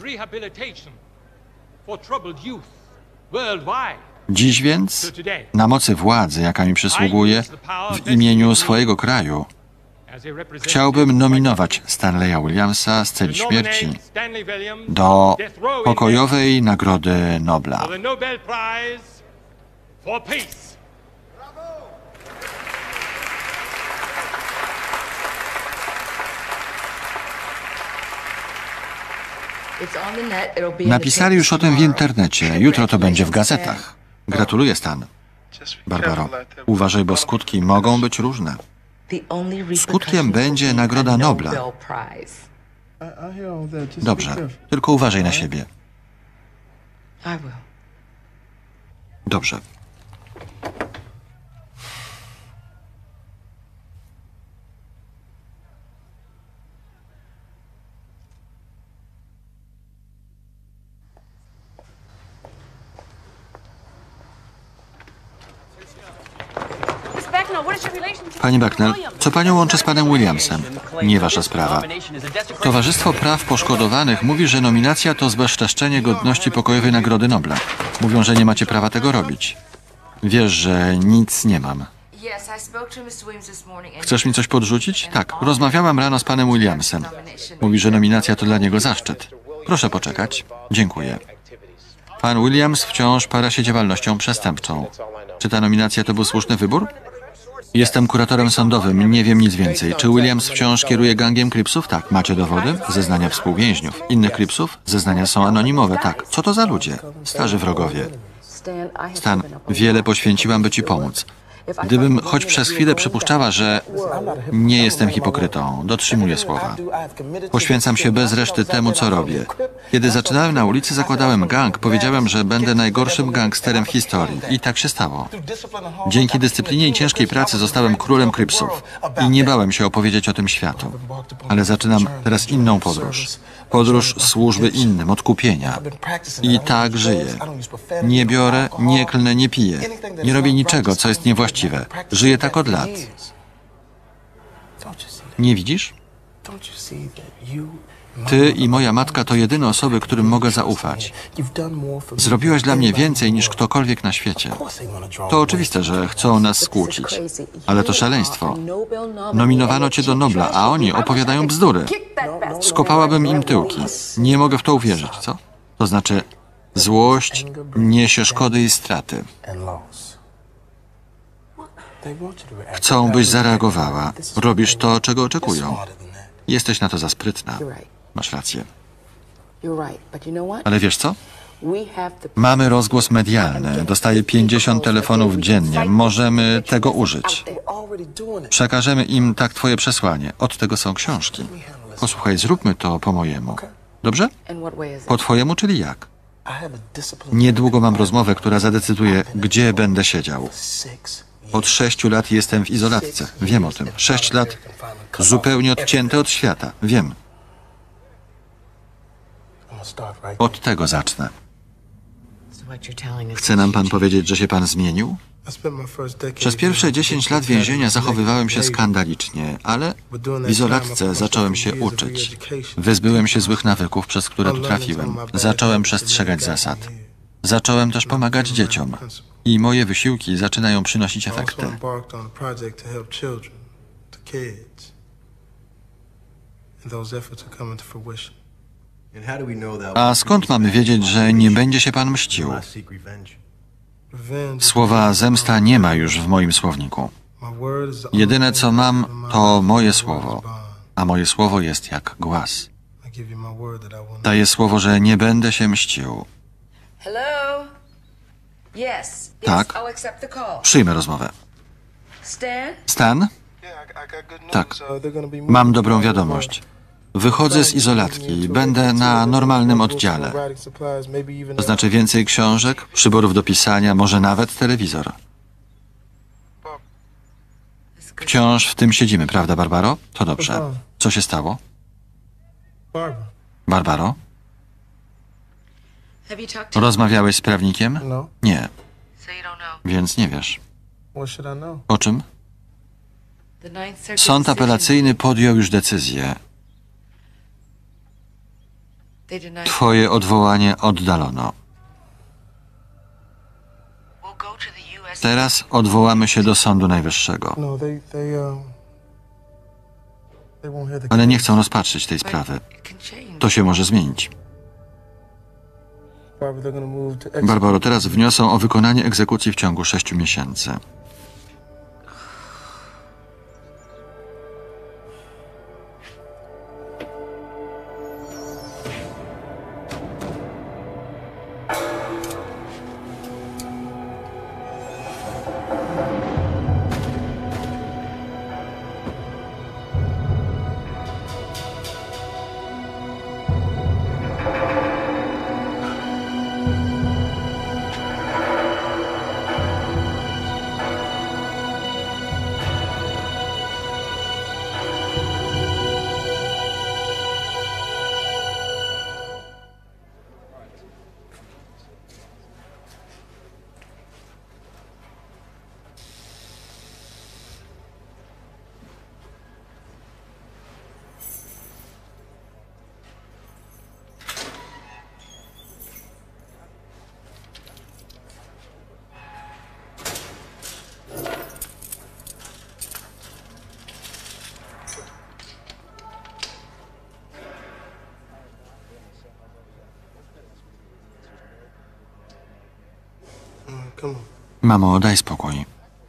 Dziś więc, na mocy władzy, jaka mi przysługuje, w imieniu swojego kraju, chciałbym nominować Stanleya Williamsa z celi śmierci do pokojowej Nagrody Nobla. Napisali już o tym w internecie. Jutro to będzie w gazetach. Gratuluję, Stan. Barbaro, uważaj, bo skutki mogą być różne. Skutkiem będzie Nagroda Nobla. Dobrze, tylko uważaj na siebie. Dobrze. Pani Bucknell, co panią łączy z panem Williamsem? Nie wasza sprawa. Towarzystwo Praw Poszkodowanych mówi, że nominacja to zbezczeszczenie godności pokojowej Nagrody Nobla. Mówią, że nie macie prawa tego robić. Wiesz, że nic nie mam. Chcesz mi coś podrzucić? Tak, rozmawiałam rano z panem Williamsem. Mówi, że nominacja to dla niego zaszczyt. Proszę poczekać. Dziękuję. Pan Williams wciąż para się działalnością przestępczą. Czy ta nominacja to był słuszny wybór? Jestem kuratorem sądowym, nie wiem nic więcej. Czy Williams wciąż kieruje gangiem Cripsów? Tak. Macie dowody? Zeznania współwięźniów. Innych Cripsów? Zeznania są anonimowe. Tak. Co to za ludzie? Starzy wrogowie. Stan, wiele poświęciłam, by ci pomóc. Gdybym choć przez chwilę przypuszczała, że nie jestem hipokrytą, dotrzymuję słowa. Poświęcam się bez reszty temu, co robię. Kiedy zaczynałem na ulicy, zakładałem gang. Powiedziałem, że będę najgorszym gangsterem w historii. I tak się stało. Dzięki dyscyplinie i ciężkiej pracy zostałem królem Cripsów. I nie bałem się opowiedzieć o tym światu. Ale zaczynam teraz inną podróż. Podróż służby innym, odkupienia. I tak żyję. Nie biorę, nie klnę, nie piję. Nie robię niczego, co jest niewłaściwe. Żyję tak od lat. Nie widzisz? Ty i moja matka to jedyne osoby, którym mogę zaufać. Zrobiłaś dla mnie więcej niż ktokolwiek na świecie. To oczywiste, że chcą nas skłócić. Ale to szaleństwo. Nominowano cię do Nobla, a oni opowiadają bzdury. Skopałabym im tyłki. Nie mogę w to uwierzyć, co? To znaczy, złość niesie szkody i straty. Chcą, byś zareagowała. Robisz to, czego oczekują. Jesteś na to za sprytna. Masz rację. Ale wiesz co? Mamy rozgłos medialny. Dostaję 50 telefonów dziennie. Możemy tego użyć. Przekażemy im tak twoje przesłanie. Od tego są książki. Posłuchaj, zróbmy to po mojemu. Dobrze? Po twojemu, czyli jak? Niedługo mam rozmowę, która zadecyduje, gdzie będę siedział. Od 6 lat jestem w izolatce. Wiem o tym. 6 lat zupełnie odcięty od świata. Wiem. Od tego zacznę. Chce nam pan powiedzieć, że się pan zmienił? Przez pierwsze 10 lat więzienia zachowywałem się skandalicznie, ale w izolatce zacząłem się uczyć. Wyzbyłem się złych nawyków, przez które tu trafiłem. Zacząłem przestrzegać zasad. Zacząłem też pomagać dzieciom. I moje wysiłki zaczynają przynosić efekty. A skąd mamy wiedzieć, że nie będzie się pan mścił? Słowa zemsta nie ma już w moim słowniku. Jedyne, co mam, to moje słowo, a moje słowo jest jak głaz. Daję słowo, że nie będę się mścił. Tak, przyjmę rozmowę. Stan? Tak, mam dobrą wiadomość. Wychodzę z izolatki, będę na normalnym oddziale. To znaczy więcej książek, przyborów do pisania, może nawet telewizor. Wciąż w tym siedzimy, prawda, Barbaro? To dobrze. Co się stało? Barbaro? Rozmawiałeś z prawnikiem? Nie. Więc nie wiesz. O czym? Sąd apelacyjny podjął już decyzję. Twoje odwołanie oddalono. Teraz odwołamy się do Sądu Najwyższego. Ale nie chcą rozpatrzyć tej sprawy. To się może zmienić. Barbaro, teraz wniosą o wykonanie egzekucji w ciągu 6 miesięcy. Mamo, daj spokój.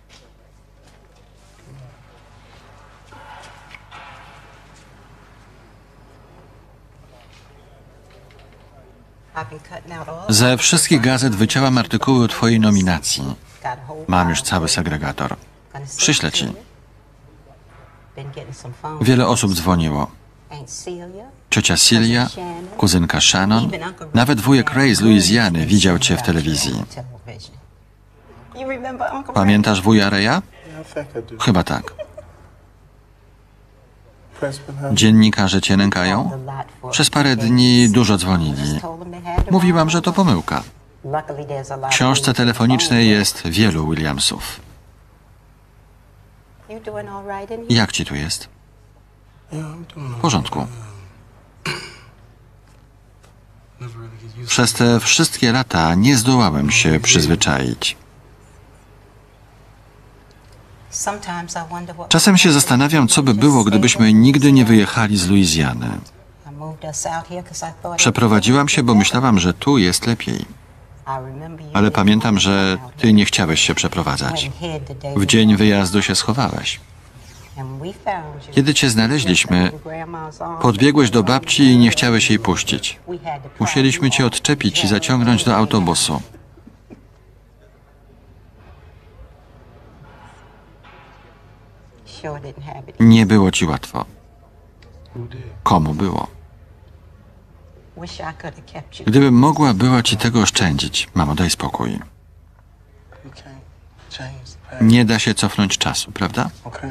Ze wszystkich gazet wycięłam artykuły o twojej nominacji. Mam już cały segregator. Przyślę ci. Wiele osób dzwoniło. Ciocia Celia, kuzynka Shannon, nawet wujek Ray z Luizjany widział cię w telewizji. Pamiętasz wuja Raya? Chyba tak. Dziennikarze cię nękają? Przez parę dni dużo dzwonili. Mówiłam, że to pomyłka. W książce telefonicznej jest wielu Williamsów. Jak ci tu jest? W porządku. Przez te wszystkie lata nie zdołałem się przyzwyczaić. Czasem się zastanawiam, co by było, gdybyśmy nigdy nie wyjechali z Luizjany. Przeprowadziłam się, bo myślałam, że tu jest lepiej. Ale pamiętam, że ty nie chciałeś się przeprowadzać. W dzień wyjazdu się schowałeś. Kiedy cię znaleźliśmy, podbiegłeś do babci i nie chciałeś jej puścić. Musieliśmy cię odczepić i zaciągnąć do autobusu. Nie było ci łatwo. Komu było? Gdybym mogła, była ci tego oszczędzić. Mamo, daj spokój. Nie da się cofnąć czasu, prawda?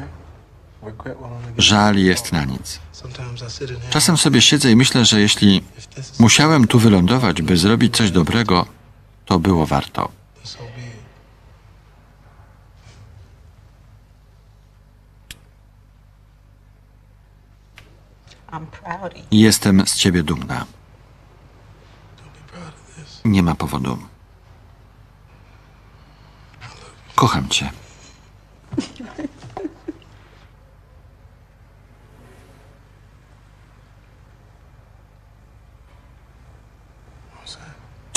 Żal jest na nic. Czasem sobie siedzę i myślę, że jeśli musiałem tu wylądować, by zrobić coś dobrego, to było warto. Jestem z ciebie dumna. Nie ma powodu. Kocham cię.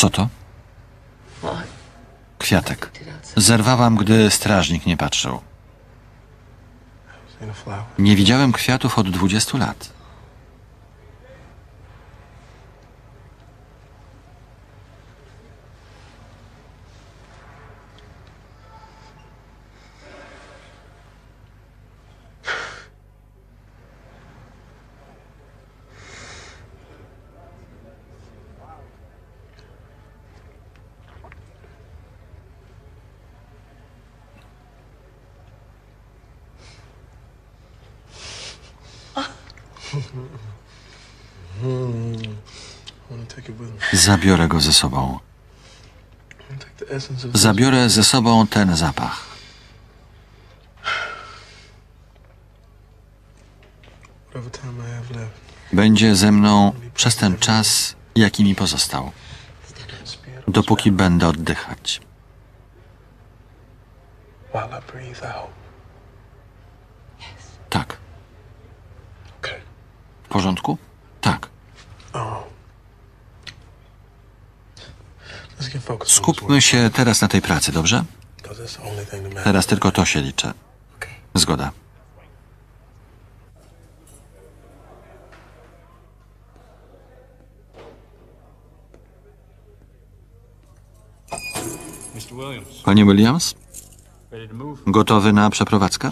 Co to? Kwiatek. Zerwałam, gdy strażnik nie patrzył. Nie widziałem kwiatów od 20 lat. Zabiorę go ze sobą. Zabiorę ze sobą ten zapach. Będzie ze mną przez ten czas, jaki mi pozostał. Dopóki będę oddychać. Tak. W porządku? Tak. Skupmy się teraz na tej pracy, dobrze? Teraz tylko to się liczy. Zgoda. Panie Williams? Gotowy na przeprowadzkę?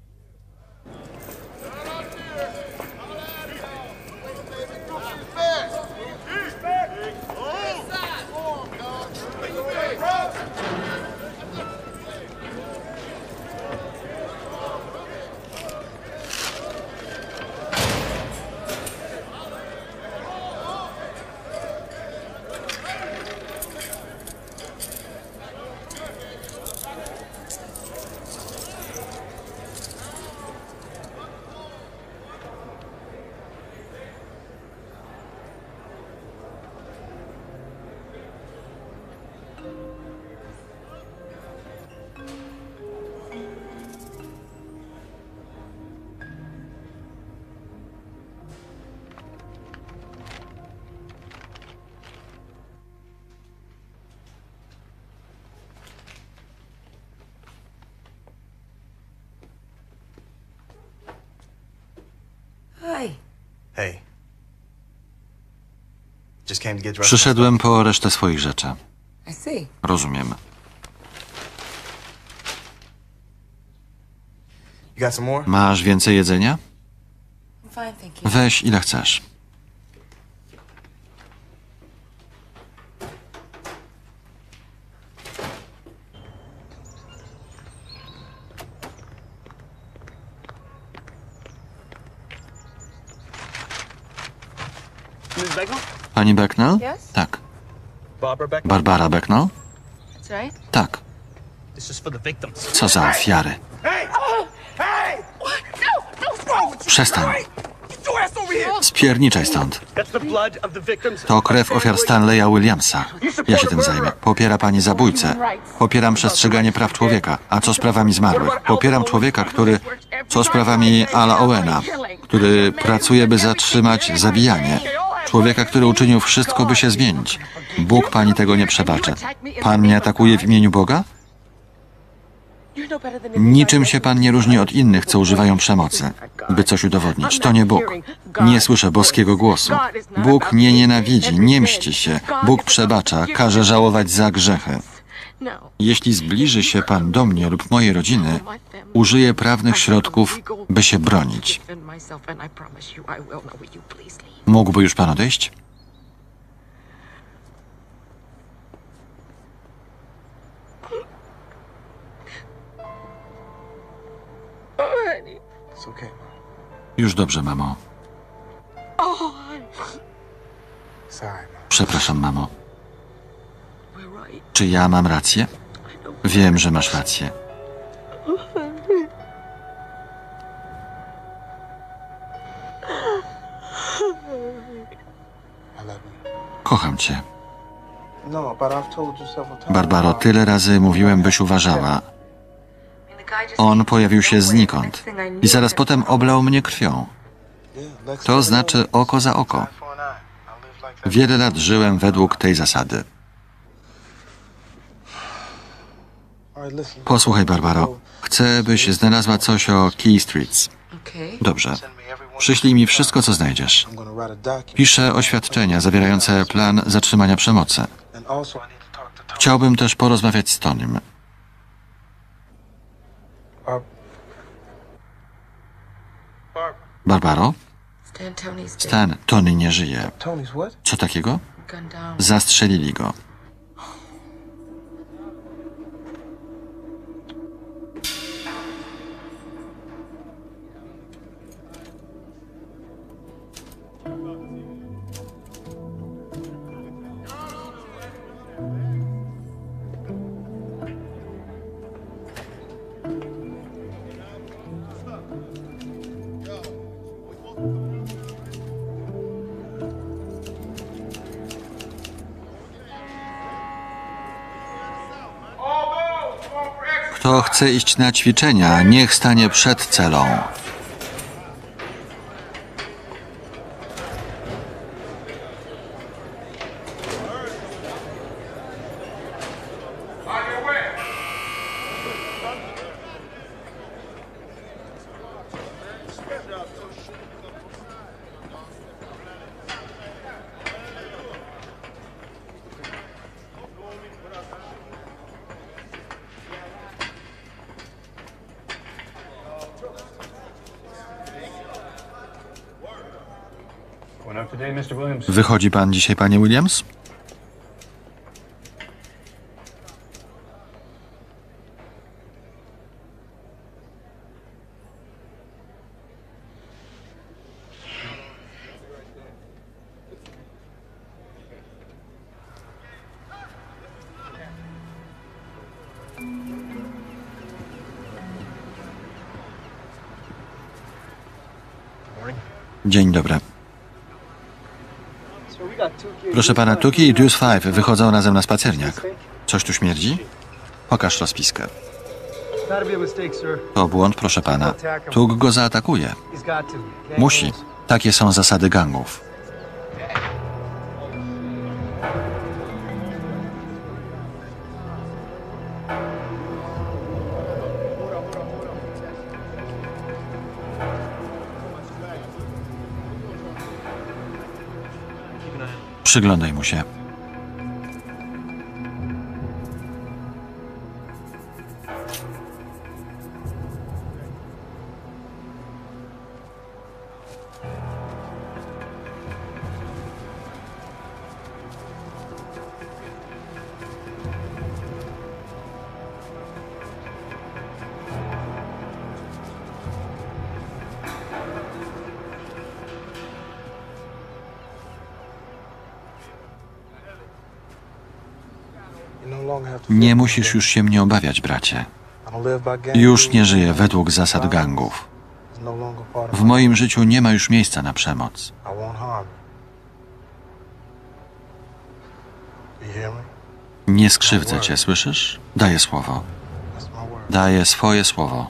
Przyszedłem po resztę swoich rzeczy. Rozumiem. Masz więcej jedzenia? Weź ile chcesz. Pani Becknell? Tak. Barbara Becknell? Tak. Co za ofiary. Przestań. Spierniczaj stąd. To krew ofiar Stanleya Williamsa. Ja się tym zajmę. Popiera pani zabójcę. Popieram przestrzeganie praw człowieka. A co z prawami zmarłych? Popieram człowieka, który... Co z prawami Ala Owena, który pracuje, by zatrzymać zabijanie. Człowieka, który uczynił wszystko, by się zmienić. Bóg pani tego nie przebaczy. Pan mnie atakuje w imieniu Boga? Niczym się pan nie różni od innych, co używają przemocy, by coś udowodnić. To nie Bóg. Nie słyszę boskiego głosu. Bóg nie nienawidzi, nie mści się. Bóg przebacza, każe żałować za grzechy. Jeśli zbliży się pan do mnie lub mojej rodziny, użyję prawnych środków, by się bronić. Mógłby już pan odejść? Już dobrze, mamo. Przepraszam, mamo. Czy ja mam rację? Wiem, że masz rację. Kocham cię. Barbaro, tyle razy mówiłem, byś uważała. On pojawił się znikąd i zaraz potem oblał mnie krwią. To znaczy oko za oko. Wiele lat żyłem według tej zasady. Posłuchaj, Barbaro. Chcę, byś znalazła coś o Key Streets. Dobrze. Przyślij mi wszystko, co znajdziesz. Piszę oświadczenia zawierające plan zatrzymania przemocy. Chciałbym też porozmawiać z Tonym. Barbaro? Stan, Tony nie żyje. Co takiego? Zastrzelili go. Kto chce iść na ćwiczenia, niech stanie przed celą. Wychodzi pan dzisiaj, panie Williams? Dzień dobry. Proszę pana, Tuki i Deuce Five wychodzą razem na spacerniak. Coś tu śmierdzi? Pokaż rozpiskę. To błąd, proszę pana. Tug go zaatakuje. Musi. Takie są zasady gangów. Przyglądaj mu się. Nie musisz już się mnie obawiać, bracie. Już nie żyję według zasad gangów. W moim życiu nie ma już miejsca na przemoc. Nie skrzywdzę cię, słyszysz? Daję słowo. Daję swoje słowo.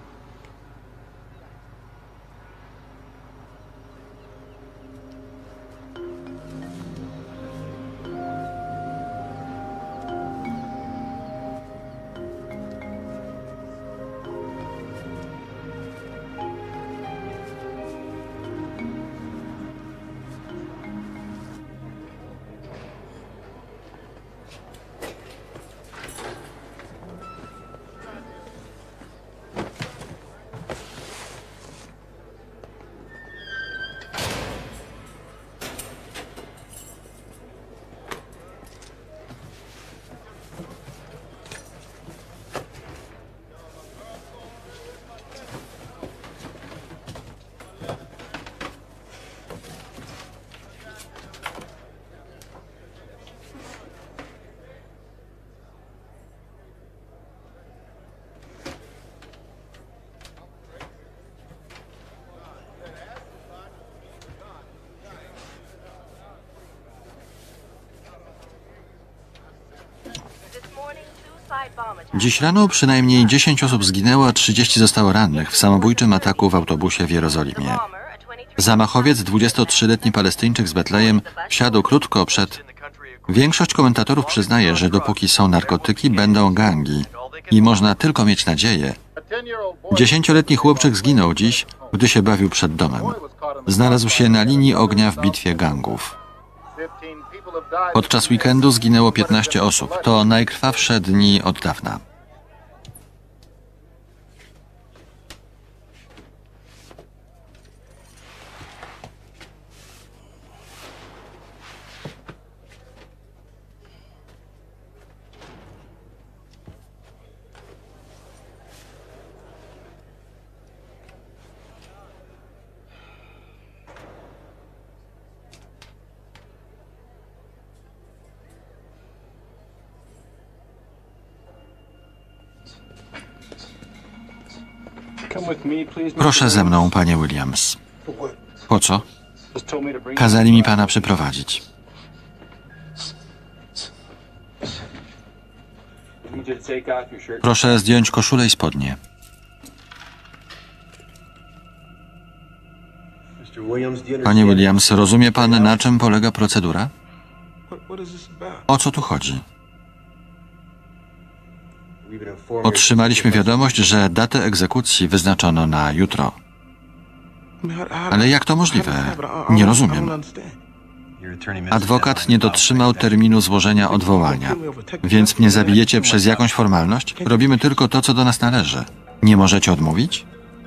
Dziś rano przynajmniej 10 osób zginęło, a 30 zostało rannych w samobójczym ataku w autobusie w Jerozolimie. Zamachowiec, 23-letni Palestyńczyk z Betlejem, wsiadł krótko przed... Większość komentatorów przyznaje, że dopóki są narkotyki, będą gangi. I można tylko mieć nadzieję. 10-letni chłopczyk zginął dziś, gdy się bawił przed domem. Znalazł się na linii ognia w bitwie gangów. Podczas weekendu zginęło 15 osób. To najkrwawsze dni od dawna. Proszę ze mną, panie Williams. Po co? Kazali mi pana przyprowadzić. Proszę zdjąć koszulę i spodnie. Panie Williams, rozumie pan, na czym polega procedura? O co tu chodzi? Otrzymaliśmy wiadomość, że datę egzekucji wyznaczono na jutro. Ale jak to możliwe? Nie rozumiem. Adwokat nie dotrzymał terminu złożenia odwołania. Więc mnie zabijecie przez jakąś formalność? Robimy tylko to, co do nas należy. Nie możecie odmówić?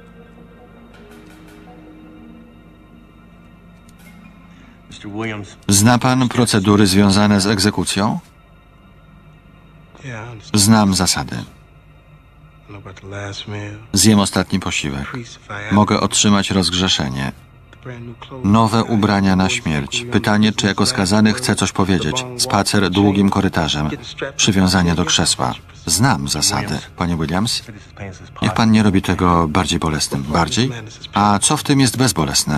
Zna pan procedury związane z egzekucją? Znam zasady. Zjem ostatni posiłek. Mogę otrzymać rozgrzeszenie. Nowe ubrania na śmierć. Pytanie, czy jako skazany chcę coś powiedzieć. Spacer długim korytarzem. Przywiązanie do krzesła. Znam zasady. Panie Williams, niech pan nie robi tego bardziej bolesnym. Bardziej? A co w tym jest bezbolesne?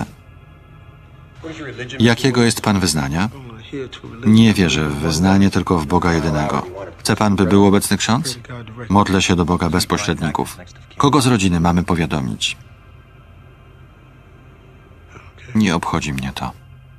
Jakiego jest pan wyznania? Nie wierzę w wyznanie, tylko w Boga jedynego. Chce pan, by był obecny ksiądz? Modlę się do Boga bez pośredników. Kogo z rodziny mamy powiadomić? Nie obchodzi mnie to.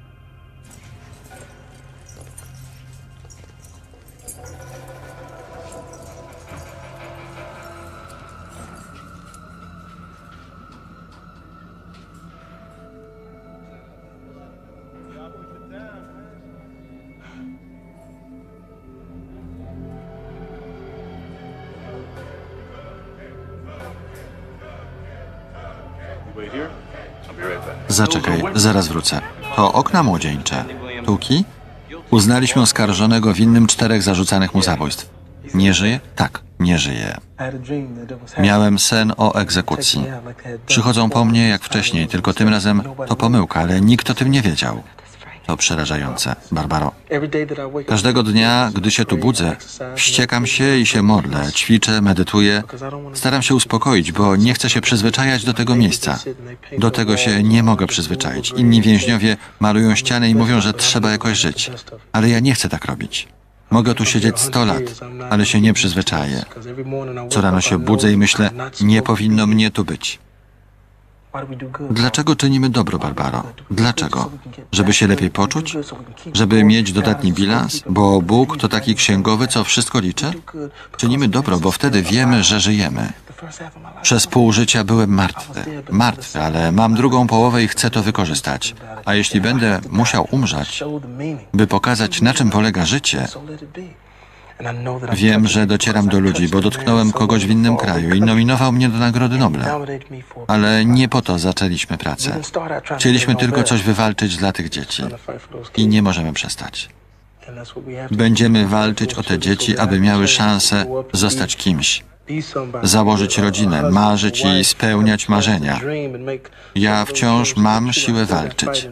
Zaczekaj, zaraz wrócę. To okna młodzieńcze. Tuki? Uznaliśmy oskarżonego winnym 4 zarzucanych mu zabójstw. Nie żyje? Tak, nie żyje. Miałem sen o egzekucji. Przychodzą po mnie jak wcześniej, tylko tym razem to pomyłka, ale nikt o tym nie wiedział. To przerażające, Barbaro. Każdego dnia, gdy się tu budzę, wściekam się i się modlę, ćwiczę, medytuję. Staram się uspokoić, bo nie chcę się przyzwyczajać do tego miejsca. Do tego się nie mogę przyzwyczaić. Inni więźniowie malują ściany i mówią, że trzeba jakoś żyć. Ale ja nie chcę tak robić. Mogę tu siedzieć 100 lat, ale się nie przyzwyczaję. Co rano się budzę i myślę, nie powinno mnie tu być. Dlaczego czynimy dobro, Barbaro? Dlaczego? Żeby się lepiej poczuć? Żeby mieć dodatni bilans? Bo Bóg to taki księgowy, co wszystko liczy? Czynimy dobro, bo wtedy wiemy, że żyjemy. Przez pół życia byłem martwy, ale mam drugą połowę i chcę to wykorzystać. A jeśli będę musiał umrzeć, by pokazać, na czym polega życie, wiem, że docieram do ludzi, bo dotknąłem kogoś w innym kraju i nominował mnie do Nagrody Nobla. Ale nie po to zaczęliśmy pracę. Chcieliśmy tylko coś wywalczyć dla tych dzieci. I nie możemy przestać. Będziemy walczyć o te dzieci, aby miały szansę zostać kimś. Założyć rodzinę, marzyć i spełniać marzenia. Ja wciąż mam siłę walczyć.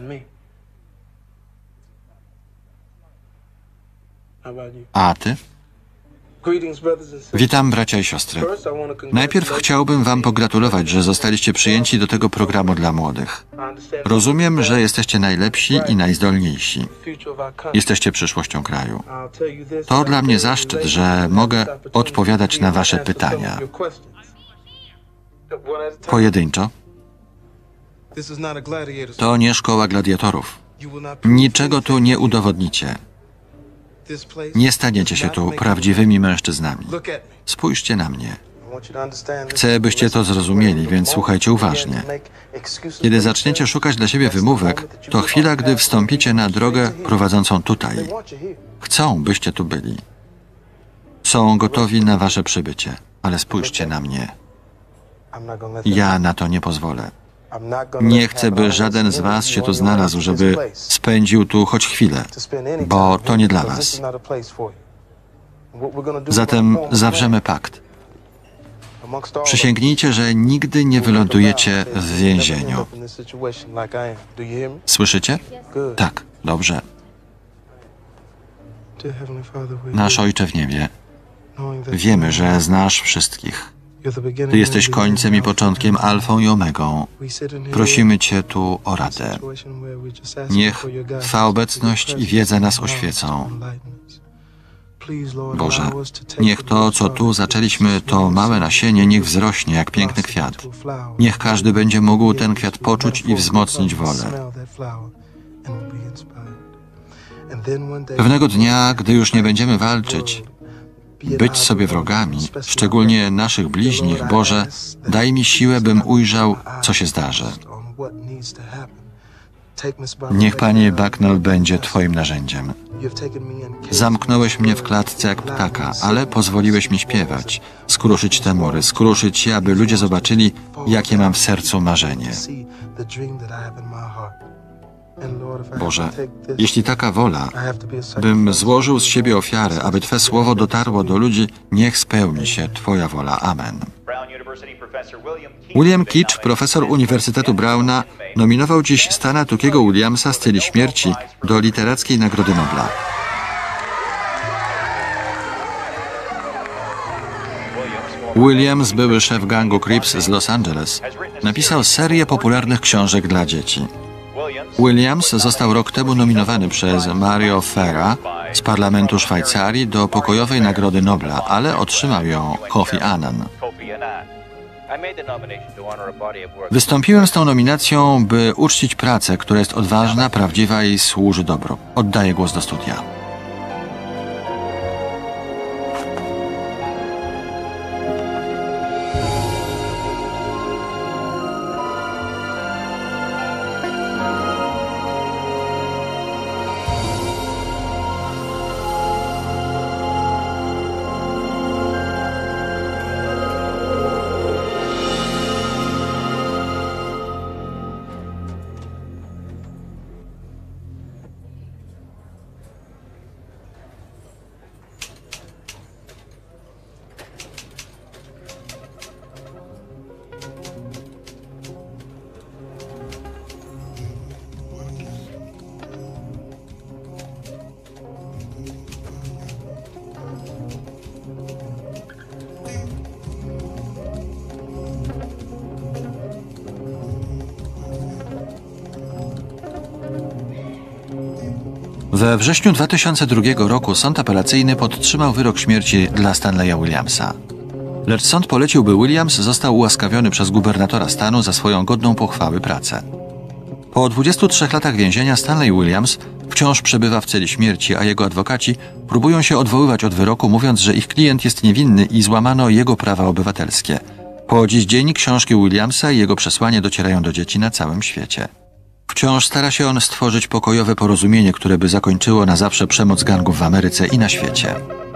A ty? Witam, bracia i siostry. Najpierw chciałbym wam pogratulować, że zostaliście przyjęci do tego programu dla młodych. Rozumiem, że jesteście najlepsi i najzdolniejsi. Jesteście przyszłością kraju. To dla mnie zaszczyt, że mogę odpowiadać na wasze pytania. Pojedynczo. To nie szkoła gladiatorów. Niczego tu nie udowodnicie. Nie staniecie się tu prawdziwymi mężczyznami. Spójrzcie na mnie. Chcę, byście to zrozumieli, więc słuchajcie uważnie. Kiedy zaczniecie szukać dla siebie wymówek, to chwila, gdy wstąpicie na drogę prowadzącą tutaj. Chcą, byście tu byli. Są gotowi na wasze przybycie, ale spójrzcie na mnie. Ja na to nie pozwolę. Nie chcę, by żaden z was się tu znalazł, żeby spędził tu choć chwilę, bo to nie dla was. Zatem zawrzemy pakt. Przysięgnijcie, że nigdy nie wylądujecie w więzieniu. Słyszycie? Tak, dobrze. Nasz Ojcze w niebie, wiemy, że znasz wszystkich. Ty jesteś końcem i początkiem, alfą i omegą. Prosimy Cię tu o radę. Niech Twa obecność i wiedza nas oświecą. Boże, niech to, co tu zaczęliśmy, to małe nasienie, niech wzrośnie jak piękny kwiat. Niech każdy będzie mógł ten kwiat poczuć i wzmocnić wolę. Pewnego dnia, gdy już nie będziemy walczyć, być sobie wrogami, szczególnie naszych bliźnich, Boże, daj mi siłę, bym ujrzał, co się zdarzy. Niech, Panie, Bucknell będzie Twoim narzędziem. Zamknąłeś mnie w klatce jak ptaka, ale pozwoliłeś mi śpiewać, skruszyć te mury, skruszyć je, aby ludzie zobaczyli, jakie mam w sercu marzenie. Boże, jeśli taka wola, bym złożył z siebie ofiarę, aby Twe słowo dotarło do ludzi, niech spełni się Twoja wola. Amen. William Kitch, profesor Uniwersytetu Browna, nominował dziś Stana Tukiego Williamsa z celi śmierci do Literackiej Nagrody Nobla. Williams, były szef gangu Crips z Los Angeles, napisał serię popularnych książek dla dzieci. Williams został rok temu nominowany przez Mario Ferra z parlamentu Szwajcarii do pokojowej Nagrody Nobla, ale otrzymał ją Kofi Annan. Wystąpiłem z tą nominacją, by uczcić pracę, która jest odważna, prawdziwa i służy dobru. Oddaję głos do studia. We wrześniu 2002 roku sąd apelacyjny podtrzymał wyrok śmierci dla Stanleya Williamsa. Lecz sąd polecił, by Williams został ułaskawiony przez gubernatora stanu za swoją godną pochwały pracę. Po 23 latach więzienia Stanley Williams wciąż przebywa w celi śmierci, a jego adwokaci próbują się odwoływać od wyroku, mówiąc, że ich klient jest niewinny i złamano jego prawa obywatelskie. Po dziś dzień książki Williamsa i jego przesłanie docierają do dzieci na całym świecie. Wciąż stara się on stworzyć pokojowe porozumienie, które by zakończyło na zawsze przemoc gangów w Ameryce i na świecie.